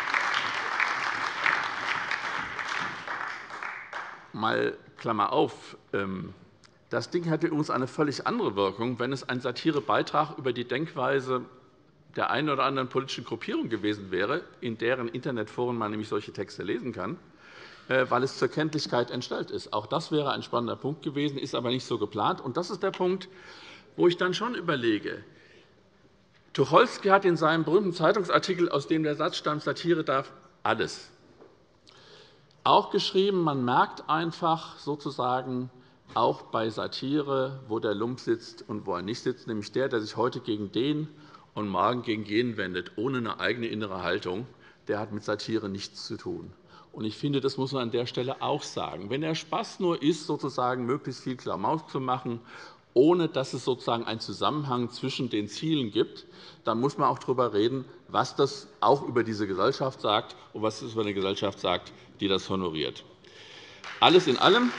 Mal Klammer auf. Das Ding hätte übrigens eine völlig andere Wirkung, wenn es ein Satirebeitrag über die Denkweise der einen oder anderen politischen Gruppierung gewesen wäre, in deren Internetforen man nämlich solche Texte lesen kann, weil es zur Kenntlichkeit entstellt ist. Auch das wäre ein spannender Punkt gewesen, ist aber nicht so geplant. Und das ist der Punkt, wo ich dann schon überlege. Tucholsky hat in seinem berühmten Zeitungsartikel, aus dem der Satz stammt, Satire darf alles, auch geschrieben, man merkt einfach sozusagen, auch bei Satire, wo der Lump sitzt und wo er nicht sitzt, nämlich der sich heute gegen den und morgen gegen jenen wendet, ohne eine eigene innere Haltung, der hat mit Satire nichts zu tun. Und ich finde, das muss man an der Stelle auch sagen. Wenn der Spaß nur ist, sozusagen möglichst viel Klamauk zu machen, ohne dass es sozusagen einen Zusammenhang zwischen den Zielen gibt, dann muss man auch darüber reden, was das auch über diese Gesellschaft sagt und was es über eine Gesellschaft sagt, die das honoriert. Alles in allem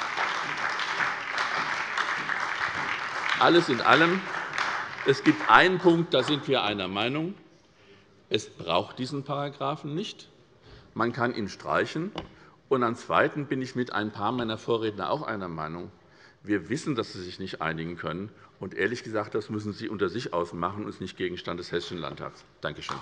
es gibt einen Punkt, da sind wir einer Meinung. Es braucht diesen Paragraphen nicht. Man kann ihn streichen. Und am Zweiten bin ich mit ein paar meiner Vorredner auch einer Meinung. Wir wissen, dass Sie sich nicht einigen können. Und ehrlich gesagt, das müssen Sie unter sich ausmachen und ist nicht Gegenstand des Hessischen Landtags. Danke schön.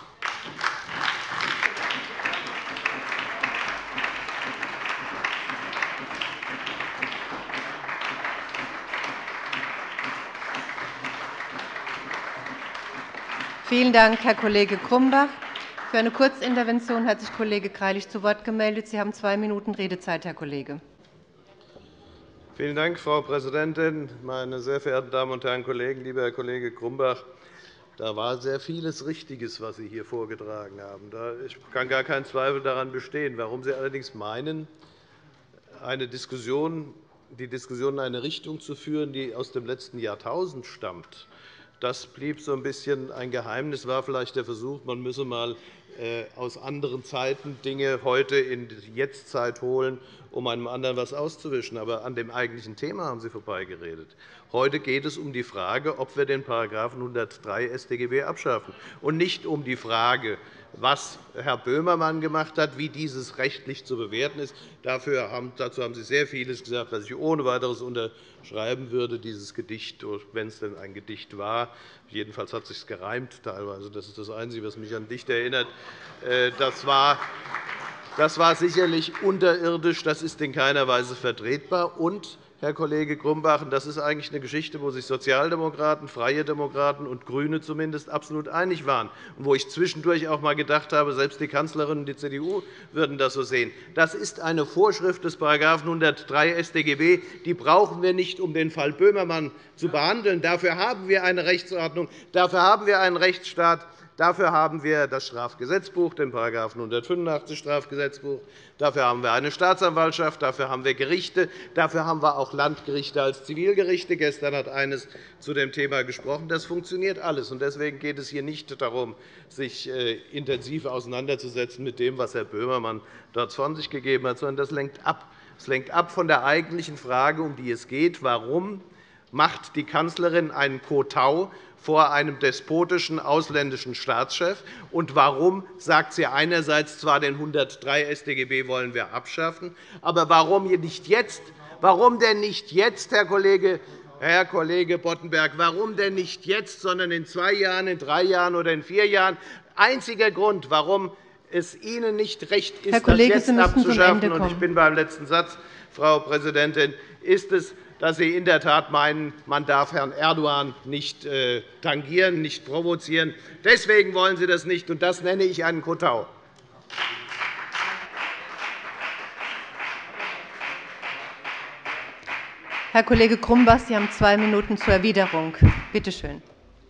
Vielen Dank, Herr Kollege Grumbach. Für eine Kurzintervention hat sich Kollege Greilich zu Wort gemeldet. Sie haben 2 Minuten Redezeit, Herr Kollege. Vielen Dank, Frau Präsidentin, meine sehr verehrten Damen und Herren Kollegen! Lieber Herr Kollege Grumbach, da war sehr vieles Richtiges, was Sie hier vorgetragen haben. Ich kann gar keinen Zweifel daran bestehen. Warum Sie allerdings meinen, die Diskussion in eine Richtung zu führen, die aus dem letzten Jahrtausend stammt, das blieb so ein bisschen ein Geheimnis, war vielleicht der Versuch, man müsse einmal aus anderen Zeiten Dinge heute in die Jetztzeit holen, um einem anderen etwas auszuwischen. Aber an dem eigentlichen Thema haben Sie vorbeigeredet. Heute geht es um die Frage, ob wir den § 103 StGB abschaffen, und nicht um die Frage, was Herr Böhmermann gemacht hat, wie dieses rechtlich zu bewerten ist. Dazu haben Sie sehr vieles gesagt, was ich ohne Weiteres unterschreiben würde, dieses Gedicht, wenn es denn ein Gedicht war. Jedenfalls hat es sich gereimt teilweise. Das ist das Einzige, was mich an Dicht erinnert. Das war sicherlich unterirdisch. Das ist in keiner Weise vertretbar. Und, Herr Kollege Grumbach, das ist eigentlich eine Geschichte, wo sich Sozialdemokraten, Freie Demokraten und GRÜNE zumindest absolut einig waren, und wo ich zwischendurch auch einmal gedacht habe, selbst die Kanzlerin und die CDU würden das so sehen. Das ist eine Vorschrift des § 103 StGB. Die brauchen wir nicht, um den Fall Böhmermann zu behandeln. Dafür haben wir eine Rechtsordnung, dafür haben wir einen Rechtsstaat. Dafür haben wir das Strafgesetzbuch, den § 185 Strafgesetzbuch. Dafür haben wir eine Staatsanwaltschaft. Dafür haben wir Gerichte. Dafür haben wir auch Landgerichte als Zivilgerichte. Gestern hat eines zu dem Thema gesprochen. Das funktioniert alles. Deswegen geht es hier nicht darum, sich intensiv auseinanderzusetzen mit dem, was Herr Böhmermann dort von sich gegeben hat, sondern das lenkt ab. Es lenkt ab von der eigentlichen Frage, um die es geht. Warum macht die Kanzlerin einen Kotau vor einem despotischen ausländischen Staatschef? Und warum sagt sie einerseits zwar, den 103 StGB wollen wir abschaffen, aber warum nicht jetzt? Warum denn nicht jetzt, Herr Kollege Boddenberg, warum denn nicht jetzt, sondern in 2 Jahren, in 3 Jahren oder in 4 Jahren? Einziger Grund, warum es Ihnen nicht recht ist, das jetzt abzuschaffen, und ich bin beim letzten Satz, Frau Präsidentin, ist es, dass Sie in der Tat meinen, man darf Herrn Erdogan nicht tangieren, nicht provozieren. Deswegen wollen Sie das nicht, und das nenne ich einen Kotau. Herr Kollege Grumbach, Sie haben 2 Minuten zur Erwiderung. Bitte schön.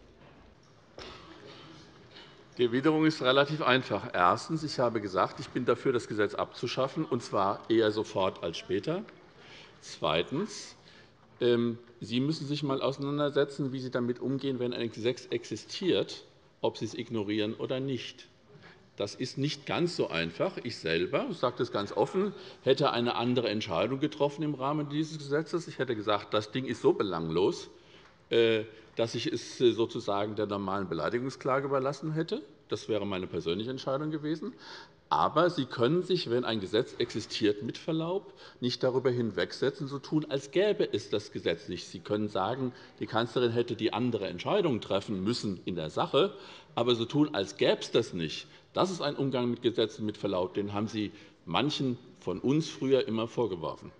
Die Erwiderung ist relativ einfach. Erstens. Ich habe gesagt, ich bin dafür, das Gesetz abzuschaffen, und zwar eher sofort als später. Zweitens. Sie müssen sich einmal auseinandersetzen, wie Sie damit umgehen, wenn ein Gesetz existiert, ob Sie es ignorieren oder nicht. Das ist nicht ganz so einfach. Ich selber, ich sage das ganz offen, hätte eine andere Entscheidung getroffen im Rahmen dieses Gesetzes. Ich hätte gesagt, das Ding ist so belanglos, dass ich es sozusagen der normalen Beleidigungsklage überlassen hätte. Das wäre meine persönliche Entscheidung gewesen. Aber Sie können sich, wenn ein Gesetz existiert, mit Verlaub, nicht darüber hinwegsetzen, so tun, als gäbe es das Gesetz nicht. Sie können sagen, die Kanzlerin hätte die andere Entscheidung treffen müssen in der Sache, aber so tun, als gäbe es das nicht. Das ist ein Umgang mit Gesetzen mit Verlaub, den haben Sie manchen von uns früher immer vorgeworfen.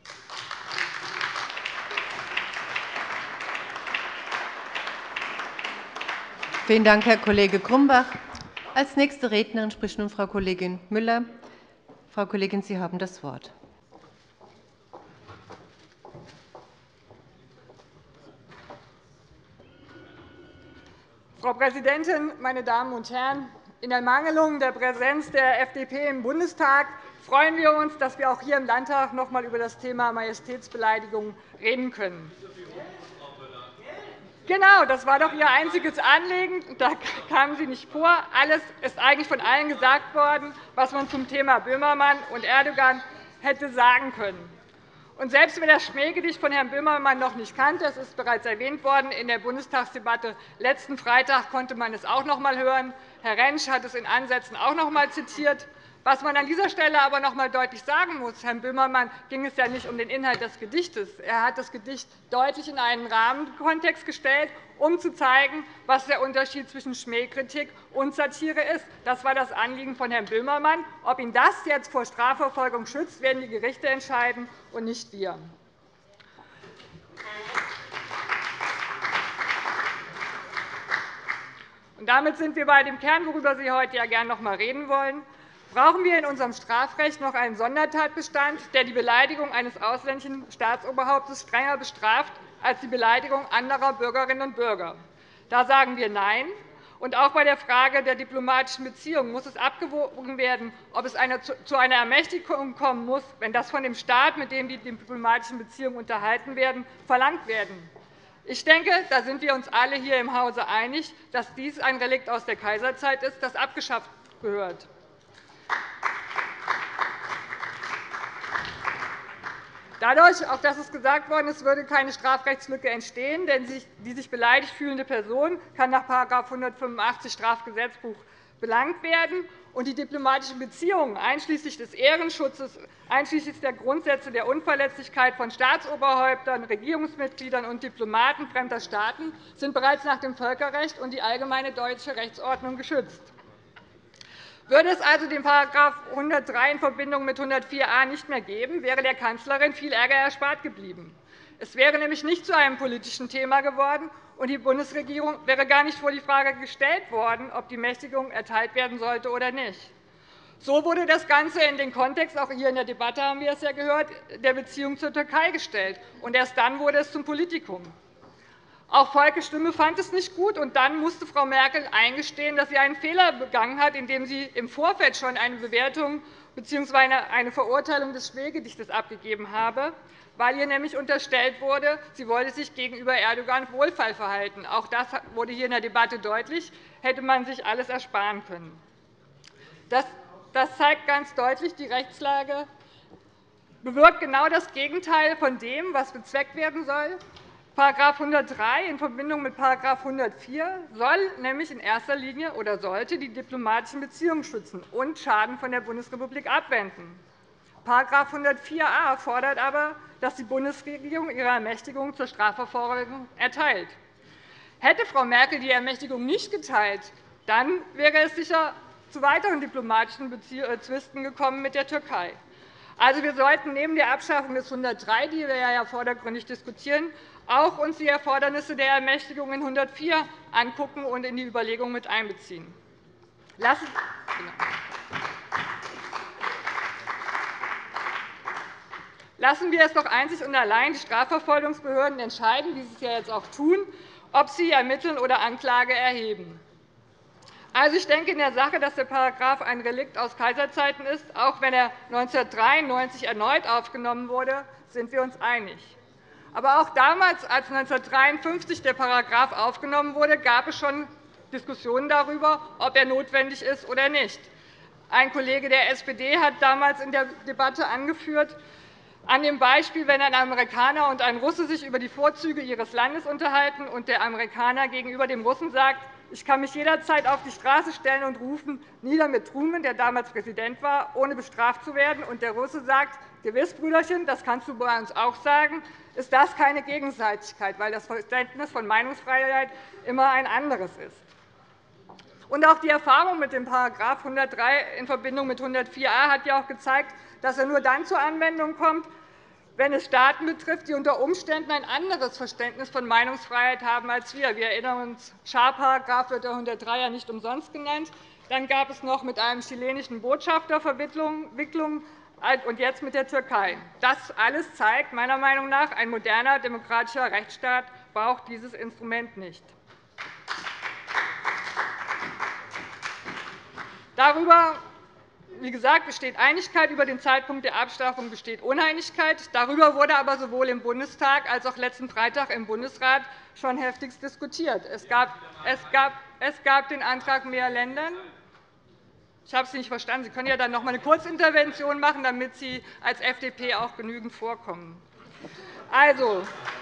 Vielen Dank, Herr Kollege Grumbach. Als nächste Rednerin spricht nun Frau Kollegin Müller. Frau Kollegin, Sie haben das Wort. Frau Präsidentin, meine Damen und Herren! In Ermangelung der Präsenz der FDP im Bundestag freuen wir uns, dass wir auch hier im Landtag noch einmal über das Thema Majestätsbeleidigung reden können. Genau, das war doch Ihr einziges Anliegen. Da kamen Sie nicht vor. Alles ist eigentlich von allen gesagt worden, was man zum Thema Böhmermann und Erdogan hätte sagen können. Und selbst wer das Schmähgedicht von Herrn Böhmermann noch nicht kannte, es ist bereits erwähnt worden, in der Bundestagsdebatte letzten Freitag konnte man es auch noch einmal hören. Herr Rentsch hat es in Ansätzen auch noch einmal zitiert. Was man an dieser Stelle aber noch einmal deutlich sagen muss, Herrn Böhmermann ging es ja nicht um den Inhalt des Gedichtes. Er hat das Gedicht deutlich in einen Rahmenkontext gestellt, um zu zeigen, was der Unterschied zwischen Schmähkritik und Satire ist. Das war das Anliegen von Herrn Böhmermann. Ob ihn das jetzt vor Strafverfolgung schützt, werden die Gerichte entscheiden und nicht wir. Und damit sind wir bei dem Kern, worüber Sie heute ja gerne noch einmal reden wollen. Brauchen wir in unserem Strafrecht noch einen Sondertatbestand, der die Beleidigung eines ausländischen Staatsoberhauptes strenger bestraft als die Beleidigung anderer Bürgerinnen und Bürger? Da sagen wir Nein. Und auch bei der Frage der diplomatischen Beziehungen muss es abgewogen werden, ob es zu einer Ermächtigung kommen muss, wenn das von dem Staat, mit dem die diplomatischen Beziehungen unterhalten werden, verlangt werden. Ich denke, da sind wir uns alle hier im Hause einig, dass dies ein Relikt aus der Kaiserzeit ist, das abgeschafft gehört. Dadurch, auch das ist gesagt worden, es würde keine Strafrechtslücke entstehen, denn die sich beleidigt fühlende Person kann nach § 185 Strafgesetzbuch belangt werden. Und die diplomatischen Beziehungen, einschließlich des Ehrenschutzes, einschließlich der Grundsätze der Unverletzlichkeit von Staatsoberhäuptern, Regierungsmitgliedern und Diplomaten fremder Staaten, sind bereits nach dem Völkerrecht und die allgemeine deutsche Rechtsordnung geschützt. Würde es also den § 103 in Verbindung mit 104a nicht mehr geben, wäre der Kanzlerin viel Ärger erspart geblieben. Es wäre nämlich nicht zu einem politischen Thema geworden, und die Bundesregierung wäre gar nicht vor die Frage gestellt worden, ob die Mächtigung erteilt werden sollte oder nicht. So wurde das Ganze in den Kontext, auch hier in der Debatte haben wir es ja gehört, der Beziehung zur Türkei gestellt, und erst dann wurde es zum Politikum. Auch Volkes Stimme fand es nicht gut, und dann musste Frau Merkel eingestehen, dass sie einen Fehler begangen hat, indem sie im Vorfeld schon eine Bewertung bzw. eine Verurteilung des Schmähgedichtes abgegeben habe, weil ihr nämlich unterstellt wurde, sie wolle sich gegenüber Erdogan wohlfeil verhalten. Auch das wurde hier in der Debatte deutlich, hätte man sich alles ersparen können. Das zeigt ganz deutlich, die Rechtslage bewirkt genau das Gegenteil von dem, was bezweckt werden soll. § 103 in Verbindung mit § 104 soll nämlich in erster Linie oder sollte die diplomatischen Beziehungen schützen und Schaden von der Bundesrepublik abwenden. § 104a fordert aber, dass die Bundesregierung ihre Ermächtigung zur Strafverfolgung erteilt. Hätte Frau Merkel die Ermächtigung nicht geteilt, dann wäre es sicher zu weiteren diplomatischen Zwisten gekommen mit der Türkei. Also, wir sollten neben der Abschaffung des 103, die wir ja vordergründig diskutieren, auch uns die Erfordernisse der Ermächtigung in 104 angucken und in die Überlegungen mit einbeziehen. Lassen wir es doch einzig und allein die Strafverfolgungsbehörden entscheiden, wie sie es ja jetzt auch tun, ob sie ermitteln oder Anklage erheben. Also, ich denke in der Sache, dass der Paragraph ein Relikt aus Kaiserzeiten ist. Auch wenn er 1993 erneut aufgenommen wurde, sind wir uns einig. Aber auch damals, als 1953 der Paragraph aufgenommen wurde, gab es schon Diskussionen darüber, ob er notwendig ist oder nicht. Ein Kollege der SPD hat damals in der Debatte angeführt, an dem Beispiel, wenn ein Amerikaner und ein Russe sich über die Vorzüge ihres Landes unterhalten und der Amerikaner gegenüber dem Russen sagt, ich kann mich jederzeit auf die Straße stellen und rufen, nieder mit Truman, der damals Präsident war, ohne bestraft zu werden, und der Russe sagt, gewiss, Brüderchen, das kannst du bei uns auch sagen, ist das keine Gegenseitigkeit, weil das Verständnis von Meinungsfreiheit immer ein anderes ist. Und auch die Erfahrung mit dem § 103 in Verbindung mit 104a hat ja auch gezeigt, dass er nur dann zur Anwendung kommt, wenn es Staaten betrifft, die unter Umständen ein anderes Verständnis von Meinungsfreiheit haben als wir. Wir erinnern uns, Scharparagraph wird der 103 ja nicht umsonst genannt. Dann gab es noch mit einem chilenischen Botschafter Verwicklungen und jetzt mit der Türkei. Das alles zeigt meiner Meinung nach, ein moderner demokratischer Rechtsstaat braucht dieses Instrument nicht. Darüber, wie gesagt, besteht Einigkeit. Über den Zeitpunkt der Abschaffung besteht Uneinigkeit. Darüber wurde aber sowohl im Bundestag als auch letzten Freitag im Bundesrat schon heftigst diskutiert. Es gab den Antrag mehr Ländern. Ich habe Sie nicht verstanden. Sie können ja dann noch einmal eine Kurzintervention machen, damit Sie als FDP auch genügend vorkommen. Also,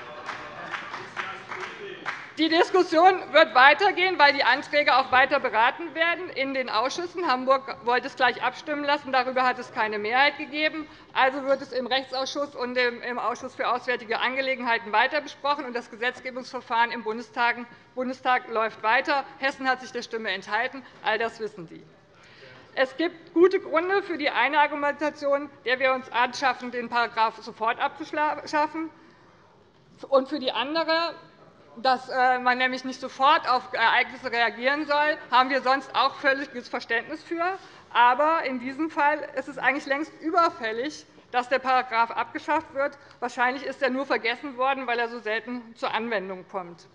die Diskussion wird weitergehen, weil die Anträge auch weiter beraten werden in den Ausschüssen. Hamburg wollte es gleich abstimmen lassen. Darüber hat es keine Mehrheit gegeben. Also wird es im Rechtsausschuss und im Ausschuss für Auswärtige Angelegenheiten weiter besprochen. Das Gesetzgebungsverfahren im Bundestag läuft weiter. Hessen hat sich der Stimme enthalten. All das wissen Sie. Es gibt gute Gründe für die eine Argumentation, der wir uns anschaffen, den Paragraph sofort abzuschaffen, und für die andere, dass man nämlich nicht sofort auf Ereignisse reagieren soll, haben wir sonst auch völliges Verständnis für. Aber in diesem Fall ist es eigentlich längst überfällig, dass der Paragraph abgeschafft wird. Wahrscheinlich ist er nur vergessen worden, weil er so selten zur Anwendung kommt.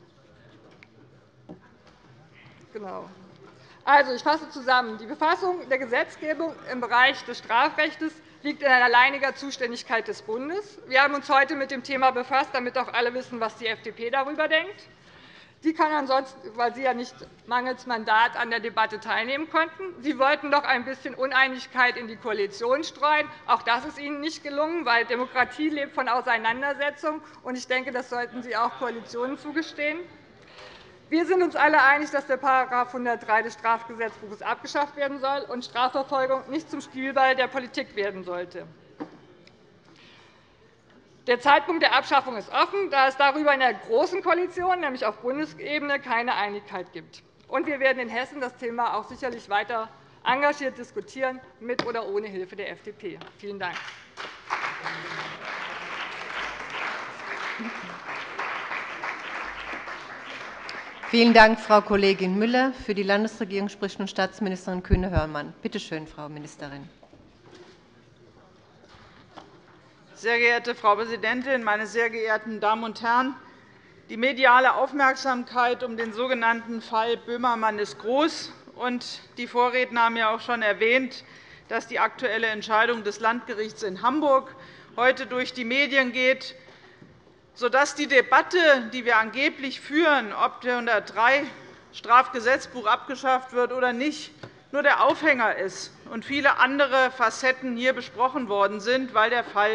Genau. Also, ich fasse zusammen. Die Befassung der Gesetzgebung im Bereich des Strafrechts liegt in alleiniger Zuständigkeit des Bundes. Wir haben uns heute mit dem Thema befasst, damit auch alle wissen, was die FDP darüber denkt. Sie kann ansonsten, weil Sie ja nicht mangels Mandat an der Debatte teilnehmen konnten. Sie wollten doch ein bisschen Uneinigkeit in die Koalition streuen. Auch das ist Ihnen nicht gelungen, weil Demokratie lebt von Auseinandersetzung. Ich denke, das sollten Sie auch Koalitionen zugestehen. Wir sind uns alle einig, dass der § 103 des Strafgesetzbuches abgeschafft werden soll und Strafverfolgung nicht zum Spielball der Politik werden sollte. Der Zeitpunkt der Abschaffung ist offen, da es darüber in der Großen Koalition, nämlich auf Bundesebene, keine Einigkeit gibt. Wir werden in Hessen das Thema auch sicherlich weiter engagiert diskutieren, mit oder ohne Hilfe der FDP. Vielen Dank. Vielen Dank, Frau Kollegin Müller. Für die Landesregierung spricht nun Staatsministerin Kühne-Hörmann. Bitte schön, Frau Ministerin. Sehr geehrte Frau Präsidentin, meine sehr geehrten Damen und Herren! Die mediale Aufmerksamkeit um den sogenannten Fall Böhmermann ist groß. Die Vorredner haben ja auch schon erwähnt, dass die aktuelle Entscheidung des Landgerichts in Hamburg heute durch die Medien geht, sodass die Debatte, die wir angeblich führen, ob der 103 Strafgesetzbuch abgeschafft wird oder nicht, nur der Aufhänger ist und viele andere Facetten hier besprochen worden sind, weil der Fall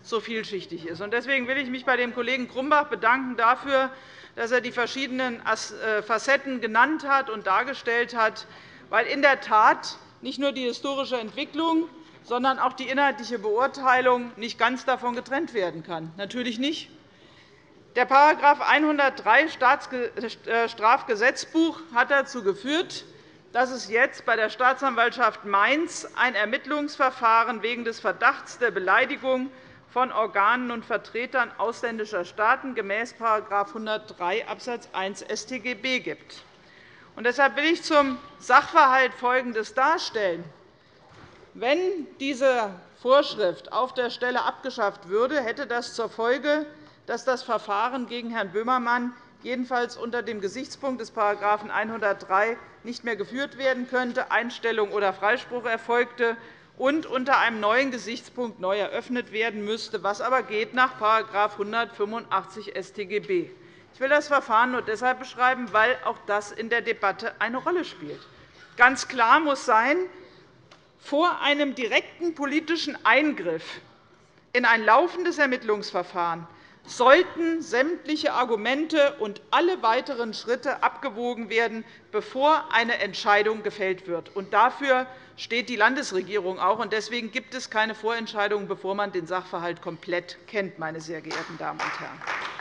so vielschichtig ist. Deswegen will ich mich bei dem Kollegen Grumbach bedanken dafür, dass er die verschiedenen Facetten genannt hat und dargestellt hat, weil in der Tat nicht nur die historische Entwicklung, sondern auch die inhaltliche Beurteilung nicht ganz davon getrennt werden kann. Natürlich nicht. Der § 103 Strafgesetzbuch hat dazu geführt, dass es jetzt bei der Staatsanwaltschaft Mainz ein Ermittlungsverfahren wegen des Verdachts der Beleidigung von Organen und Vertretern ausländischer Staaten gemäß § 103 Abs. 1 StGB gibt. Deshalb will ich zum Sachverhalt Folgendes darstellen. Wenn diese Vorschrift auf der Stelle abgeschafft würde, hätte das zur Folge, dass das Verfahren gegen Herrn Böhmermann jedenfalls unter dem Gesichtspunkt des § 103 nicht mehr geführt werden könnte, Einstellung oder Freispruch erfolgte und unter einem neuen Gesichtspunkt neu eröffnet werden müsste, was aber geht nach § 185 StGB. Ich will das Verfahren nur deshalb beschreiben, weil auch das in der Debatte eine Rolle spielt. Ganz klar muss sein, vor einem direkten politischen Eingriff in ein laufendes Ermittlungsverfahren sollten sämtliche Argumente und alle weiteren Schritte abgewogen werden, bevor eine Entscheidung gefällt wird. Dafür steht die Landesregierung auch. Deswegen gibt es keine Vorentscheidung, bevor man den Sachverhalt komplett kennt, meine sehr geehrten Damen und Herren.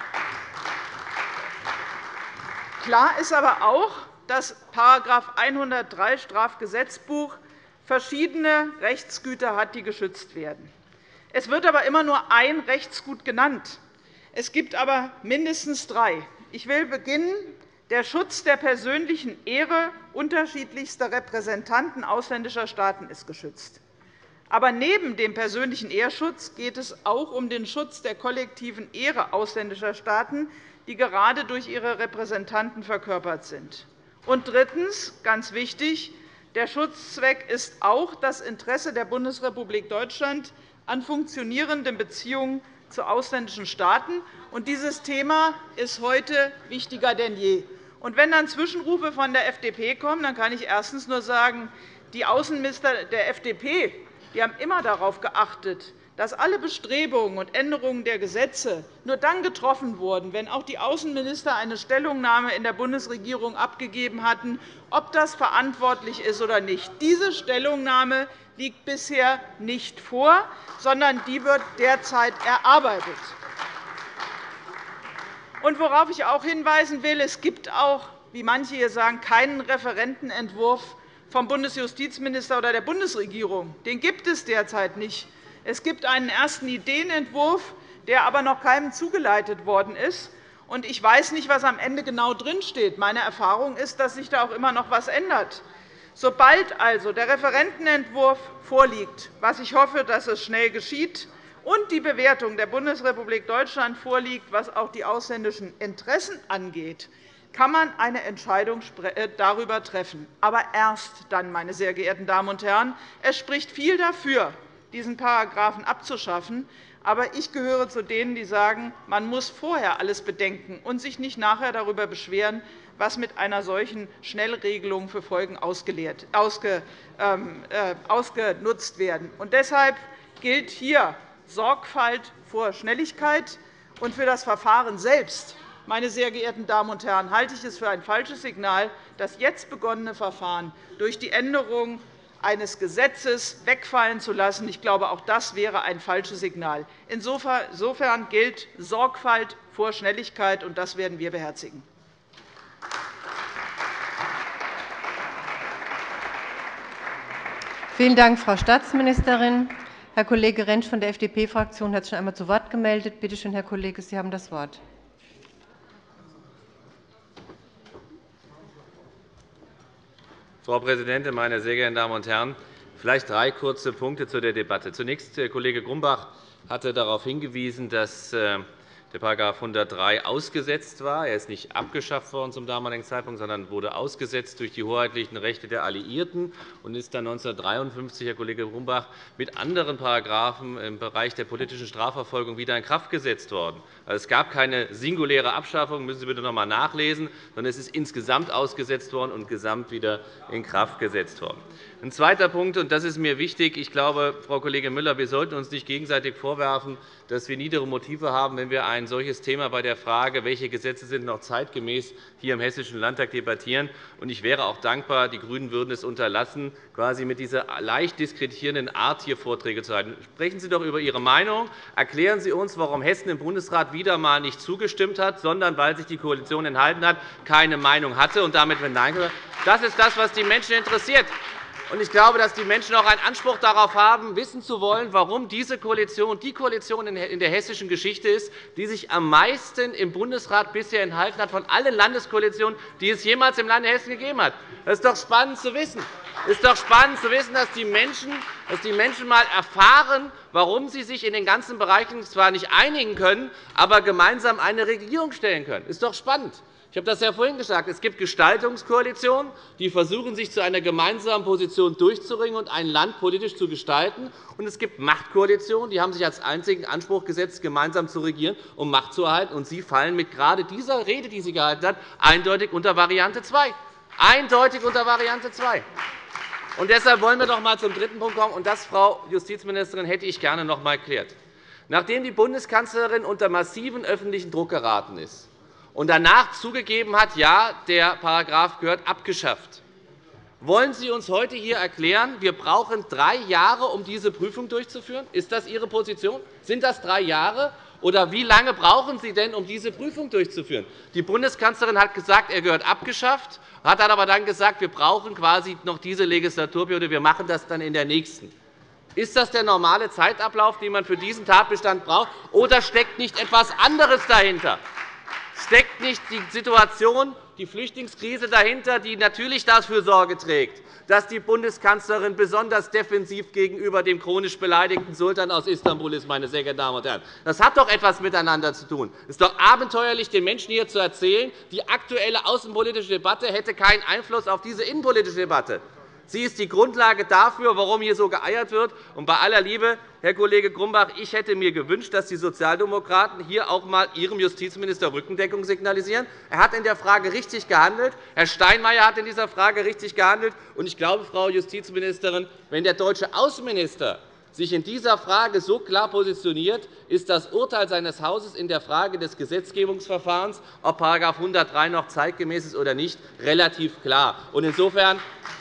Klar ist aber auch, dass § 103 Strafgesetzbuch verschiedene Rechtsgüter hat, die geschützt werden. Es wird aber immer nur ein Rechtsgut genannt. Es gibt aber mindestens 3. Ich will beginnen. Der Schutz der persönlichen Ehre unterschiedlichster Repräsentanten ausländischer Staaten ist geschützt. Aber neben dem persönlichen Ehrschutz geht es auch um den Schutz der kollektiven Ehre ausländischer Staaten, die gerade durch ihre Repräsentanten verkörpert sind. Und drittens, ganz wichtig, der Schutzzweck ist auch das Interesse der Bundesrepublik Deutschland an funktionierenden Beziehungen zu ausländischen Staaten. Dieses Thema ist heute wichtiger denn je. Wenn dann Zwischenrufe von der FDP kommen, dann kann ich erstens nur sagen, die Außenminister der FDP haben immer darauf geachtet, dass alle Bestrebungen und Änderungen der Gesetze nur dann getroffen wurden, wenn auch die Außenminister eine Stellungnahme in der Bundesregierung abgegeben hatten, ob das verantwortlich ist oder nicht. Diese Stellungnahme liegt bisher nicht vor, sondern die wird derzeit erarbeitet. Und worauf ich auch hinweisen will, es gibt auch, wie manche hier sagen, keinen Referentenentwurf vom Bundesjustizminister oder der Bundesregierung. Den gibt es derzeit nicht. Es gibt einen ersten Ideenentwurf, der aber noch keinem zugeleitet worden ist. Ich weiß nicht, was am Ende genau drinsteht. Meine Erfahrung ist, dass sich da auch immer noch etwas ändert. Sobald also der Referentenentwurf vorliegt, was ich hoffe, dass es schnell geschieht, und die Bewertung der Bundesrepublik Deutschland vorliegt, was auch die ausländischen Interessen angeht, kann man eine Entscheidung darüber treffen. Aber erst dann, meine sehr geehrten Damen und Herren. Es spricht viel dafür, diesen Paragraphen abzuschaffen. Aber ich gehöre zu denen, die sagen, man muss vorher alles bedenken und sich nicht nachher darüber beschweren, was mit einer solchen Schnellregelung für Folgen ausgenutzt werden. Deshalb gilt hier Sorgfalt vor Schnelligkeit. Und für das Verfahren selbst, meine sehr geehrten Damen und Herren, halte ich es für ein falsches Signal, das jetzt begonnene Verfahren durch die Änderung eines Gesetzes wegfallen zu lassen. Ich glaube, auch das wäre ein falsches Signal. Insofern gilt Sorgfalt vor Schnelligkeit, und das werden wir beherzigen. Vielen Dank, Frau Staatsministerin. Herr Kollege Rentsch von der FDP-Fraktion hat sich schon einmal zu Wort gemeldet. Bitte schön, Herr Kollege, Sie haben das Wort. Frau Präsidentin, meine sehr geehrten Damen und Herren! Vielleicht 3 kurze Punkte zu der Debatte. Zunächst, Kollege Grumbach hatte darauf hingewiesen, dass der der § 103 ausgesetzt war. Er ist nicht abgeschafft worden zum damaligen Zeitpunkt, sondern wurde ausgesetzt durch die hoheitlichen Rechte der Alliierten und ist dann 1953, Herr Kollege Grumbach, mit anderen Paragraphen im Bereich der politischen Strafverfolgung wieder in Kraft gesetzt worden. Also, es gab keine singuläre Abschaffung, müssen Sie bitte noch einmal nachlesen, sondern es ist insgesamt ausgesetzt worden und gesamt wieder in Kraft gesetzt worden. Ein zweiter Punkt, und das ist mir wichtig. Ich glaube, Frau Kollegin Müller, wir sollten uns nicht gegenseitig vorwerfen, dass wir niedere Motive haben, wenn wir ein solches Thema bei der Frage, welche Gesetze sind noch zeitgemäß, hier im Hessischen Landtag debattieren. Ich wäre auch dankbar, die GRÜNEN würden es unterlassen, quasi mit dieser leicht diskreditierenden Art hier Vorträge zu halten. Sprechen Sie doch über Ihre Meinung. Erklären Sie uns, warum Hessen im Bundesrat wieder einmal nicht zugestimmt hat, sondern, weil sich die Koalition enthalten hat, keine Meinung hatte und damit mit Nein gesagt hat. Das ist das, was die Menschen interessiert. Ich glaube, dass die Menschen auch einen Anspruch darauf haben, wissen zu wollen, warum diese Koalition die Koalition in der hessischen Geschichte ist, die sich am meisten im Bundesrat bisher enthalten hat von allen Landeskoalitionen, die es jemals im Lande Hessen gegeben hat. Das ist doch spannend zu wissen. Es ist doch spannend zu wissen, dass die Menschen einmal erfahren, warum sie sich in den ganzen Bereichen zwar nicht einigen können, aber gemeinsam eine Regierung stellen können. Das ist doch spannend. Ich habe das ja vorhin gesagt. Es gibt Gestaltungskoalitionen, die versuchen, sich zu einer gemeinsamen Position durchzuringen und ein Land politisch zu gestalten. Und es gibt Machtkoalitionen, die haben sich als einzigen Anspruch gesetzt, gemeinsam zu regieren, um Macht zu erhalten. Und Sie fallen mit gerade dieser Rede, die sie gehalten hat, eindeutig unter Variante 2. Eindeutig unter Variante 2. Und deshalb wollen wir doch einmal zum dritten Punkt kommen. Und das, Frau Justizministerin, hätte ich gerne noch einmal erklärt. Nachdem die Bundeskanzlerin unter massiven öffentlichen Druck geraten ist und danach zugegeben hat, ja, der Paragraph gehört abgeschafft, wollen Sie uns heute hier erklären, wir brauchen 3 Jahre, um diese Prüfung durchzuführen? Ist das Ihre Position? Sind das 3 Jahre? Oder wie lange brauchen Sie denn, um diese Prüfung durchzuführen? Die Bundeskanzlerin hat gesagt, er gehört abgeschafft, hat aber dann gesagt, wir brauchen quasi noch diese Legislaturperiode, wir machen das dann in der nächsten. Ist das der normale Zeitablauf, den man für diesen Tatbestand braucht, oder steckt nicht etwas anderes dahinter? Steckt nicht die Situation, die Flüchtlingskrise dahinter, die natürlich dafür Sorge trägt, dass die Bundeskanzlerin besonders defensiv gegenüber dem chronisch beleidigten Sultan aus Istanbul ist, meine sehr geehrten Damen und Herren? Das hat doch etwas miteinander zu tun. Es ist doch abenteuerlich, den Menschen hier zu erzählen, die aktuelle außenpolitische Debatte hätte keinen Einfluss auf diese innenpolitische Debatte. Sie ist die Grundlage dafür, warum hier so geeiert wird. Und bei aller Liebe, Herr Kollege Grumbach, ich hätte mir gewünscht, dass die Sozialdemokraten hier auch einmal Ihrem Justizminister Rückendeckung signalisieren. Er hat in der Frage richtig gehandelt. Herr Steinmeier hat in dieser Frage richtig gehandelt. Und ich glaube, Frau Justizministerin, wenn der deutsche Außenminister sich in dieser Frage so klar positioniert, ist das Urteil seines Hauses in der Frage des Gesetzgebungsverfahrens, ob § 103 noch zeitgemäß ist oder nicht, relativ klar. Insofern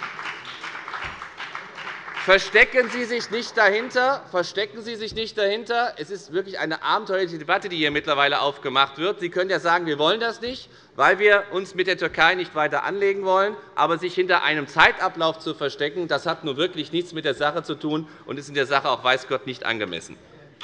verstecken Sie sich nicht dahinter. Verstecken Sie sich nicht dahinter. Es ist wirklich eine abenteuerliche Debatte, die hier mittlerweile aufgemacht wird. Sie können ja sagen, wir wollen das nicht, weil wir uns mit der Türkei nicht weiter anlegen wollen. Aber sich hinter einem Zeitablauf zu verstecken, das hat nun wirklich nichts mit der Sache zu tun und ist in der Sache auch, weiß Gott, nicht angemessen.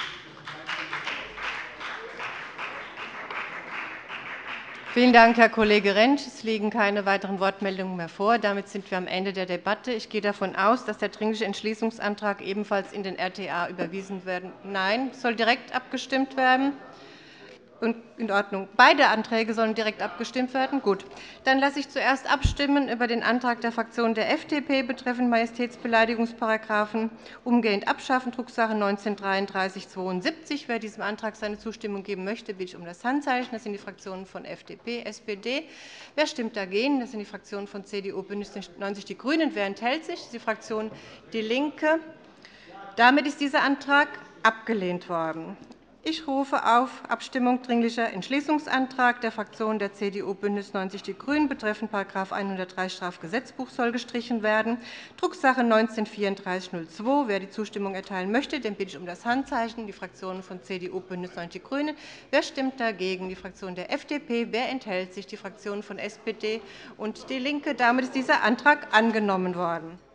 Vielen Dank, Herr Kollege Rentsch. Es liegen keine weiteren Wortmeldungen mehr vor. Damit sind wir am Ende der Debatte. Ich gehe davon aus, dass der Dringliche Entschließungsantrag ebenfalls in den RTA überwiesen werden. Nein, soll direkt abgestimmt werden. In Ordnung. Beide Anträge sollen direkt abgestimmt werden? Gut. Dann lasse ich zuerst abstimmen über den Antrag der Fraktion der FDP betreffend Majestätsbeleidigungsparagraphen umgehend abschaffen, Drucksache 19-3372. Wer diesem Antrag seine Zustimmung geben möchte, bitte ich um das Handzeichen. Das sind die Fraktionen von FDP, SPD. Wer stimmt dagegen? Das sind die Fraktionen von CDU, BÜNDNIS 90 die GRÜNEN. Wer enthält sich? Das ist die Fraktion DIE LINKE. Damit ist dieser Antrag abgelehnt worden. Ich rufe auf Abstimmung Dringlicher Entschließungsantrag der Fraktionen der CDU, BÜNDNIS 90 die GRÜNEN betreffend § 103 Strafgesetzbuch soll gestrichen werden, Drucksache 19-3402. Wer die Zustimmung erteilen möchte, den bitte ich um das Handzeichen. Die Fraktionen von CDU, BÜNDNIS 90 die GRÜNEN. Wer stimmt dagegen? Die Fraktion der FDP. Wer enthält sich? Die Fraktionen von SPD und DIE LINKE. Damit ist dieser Antrag angenommen worden.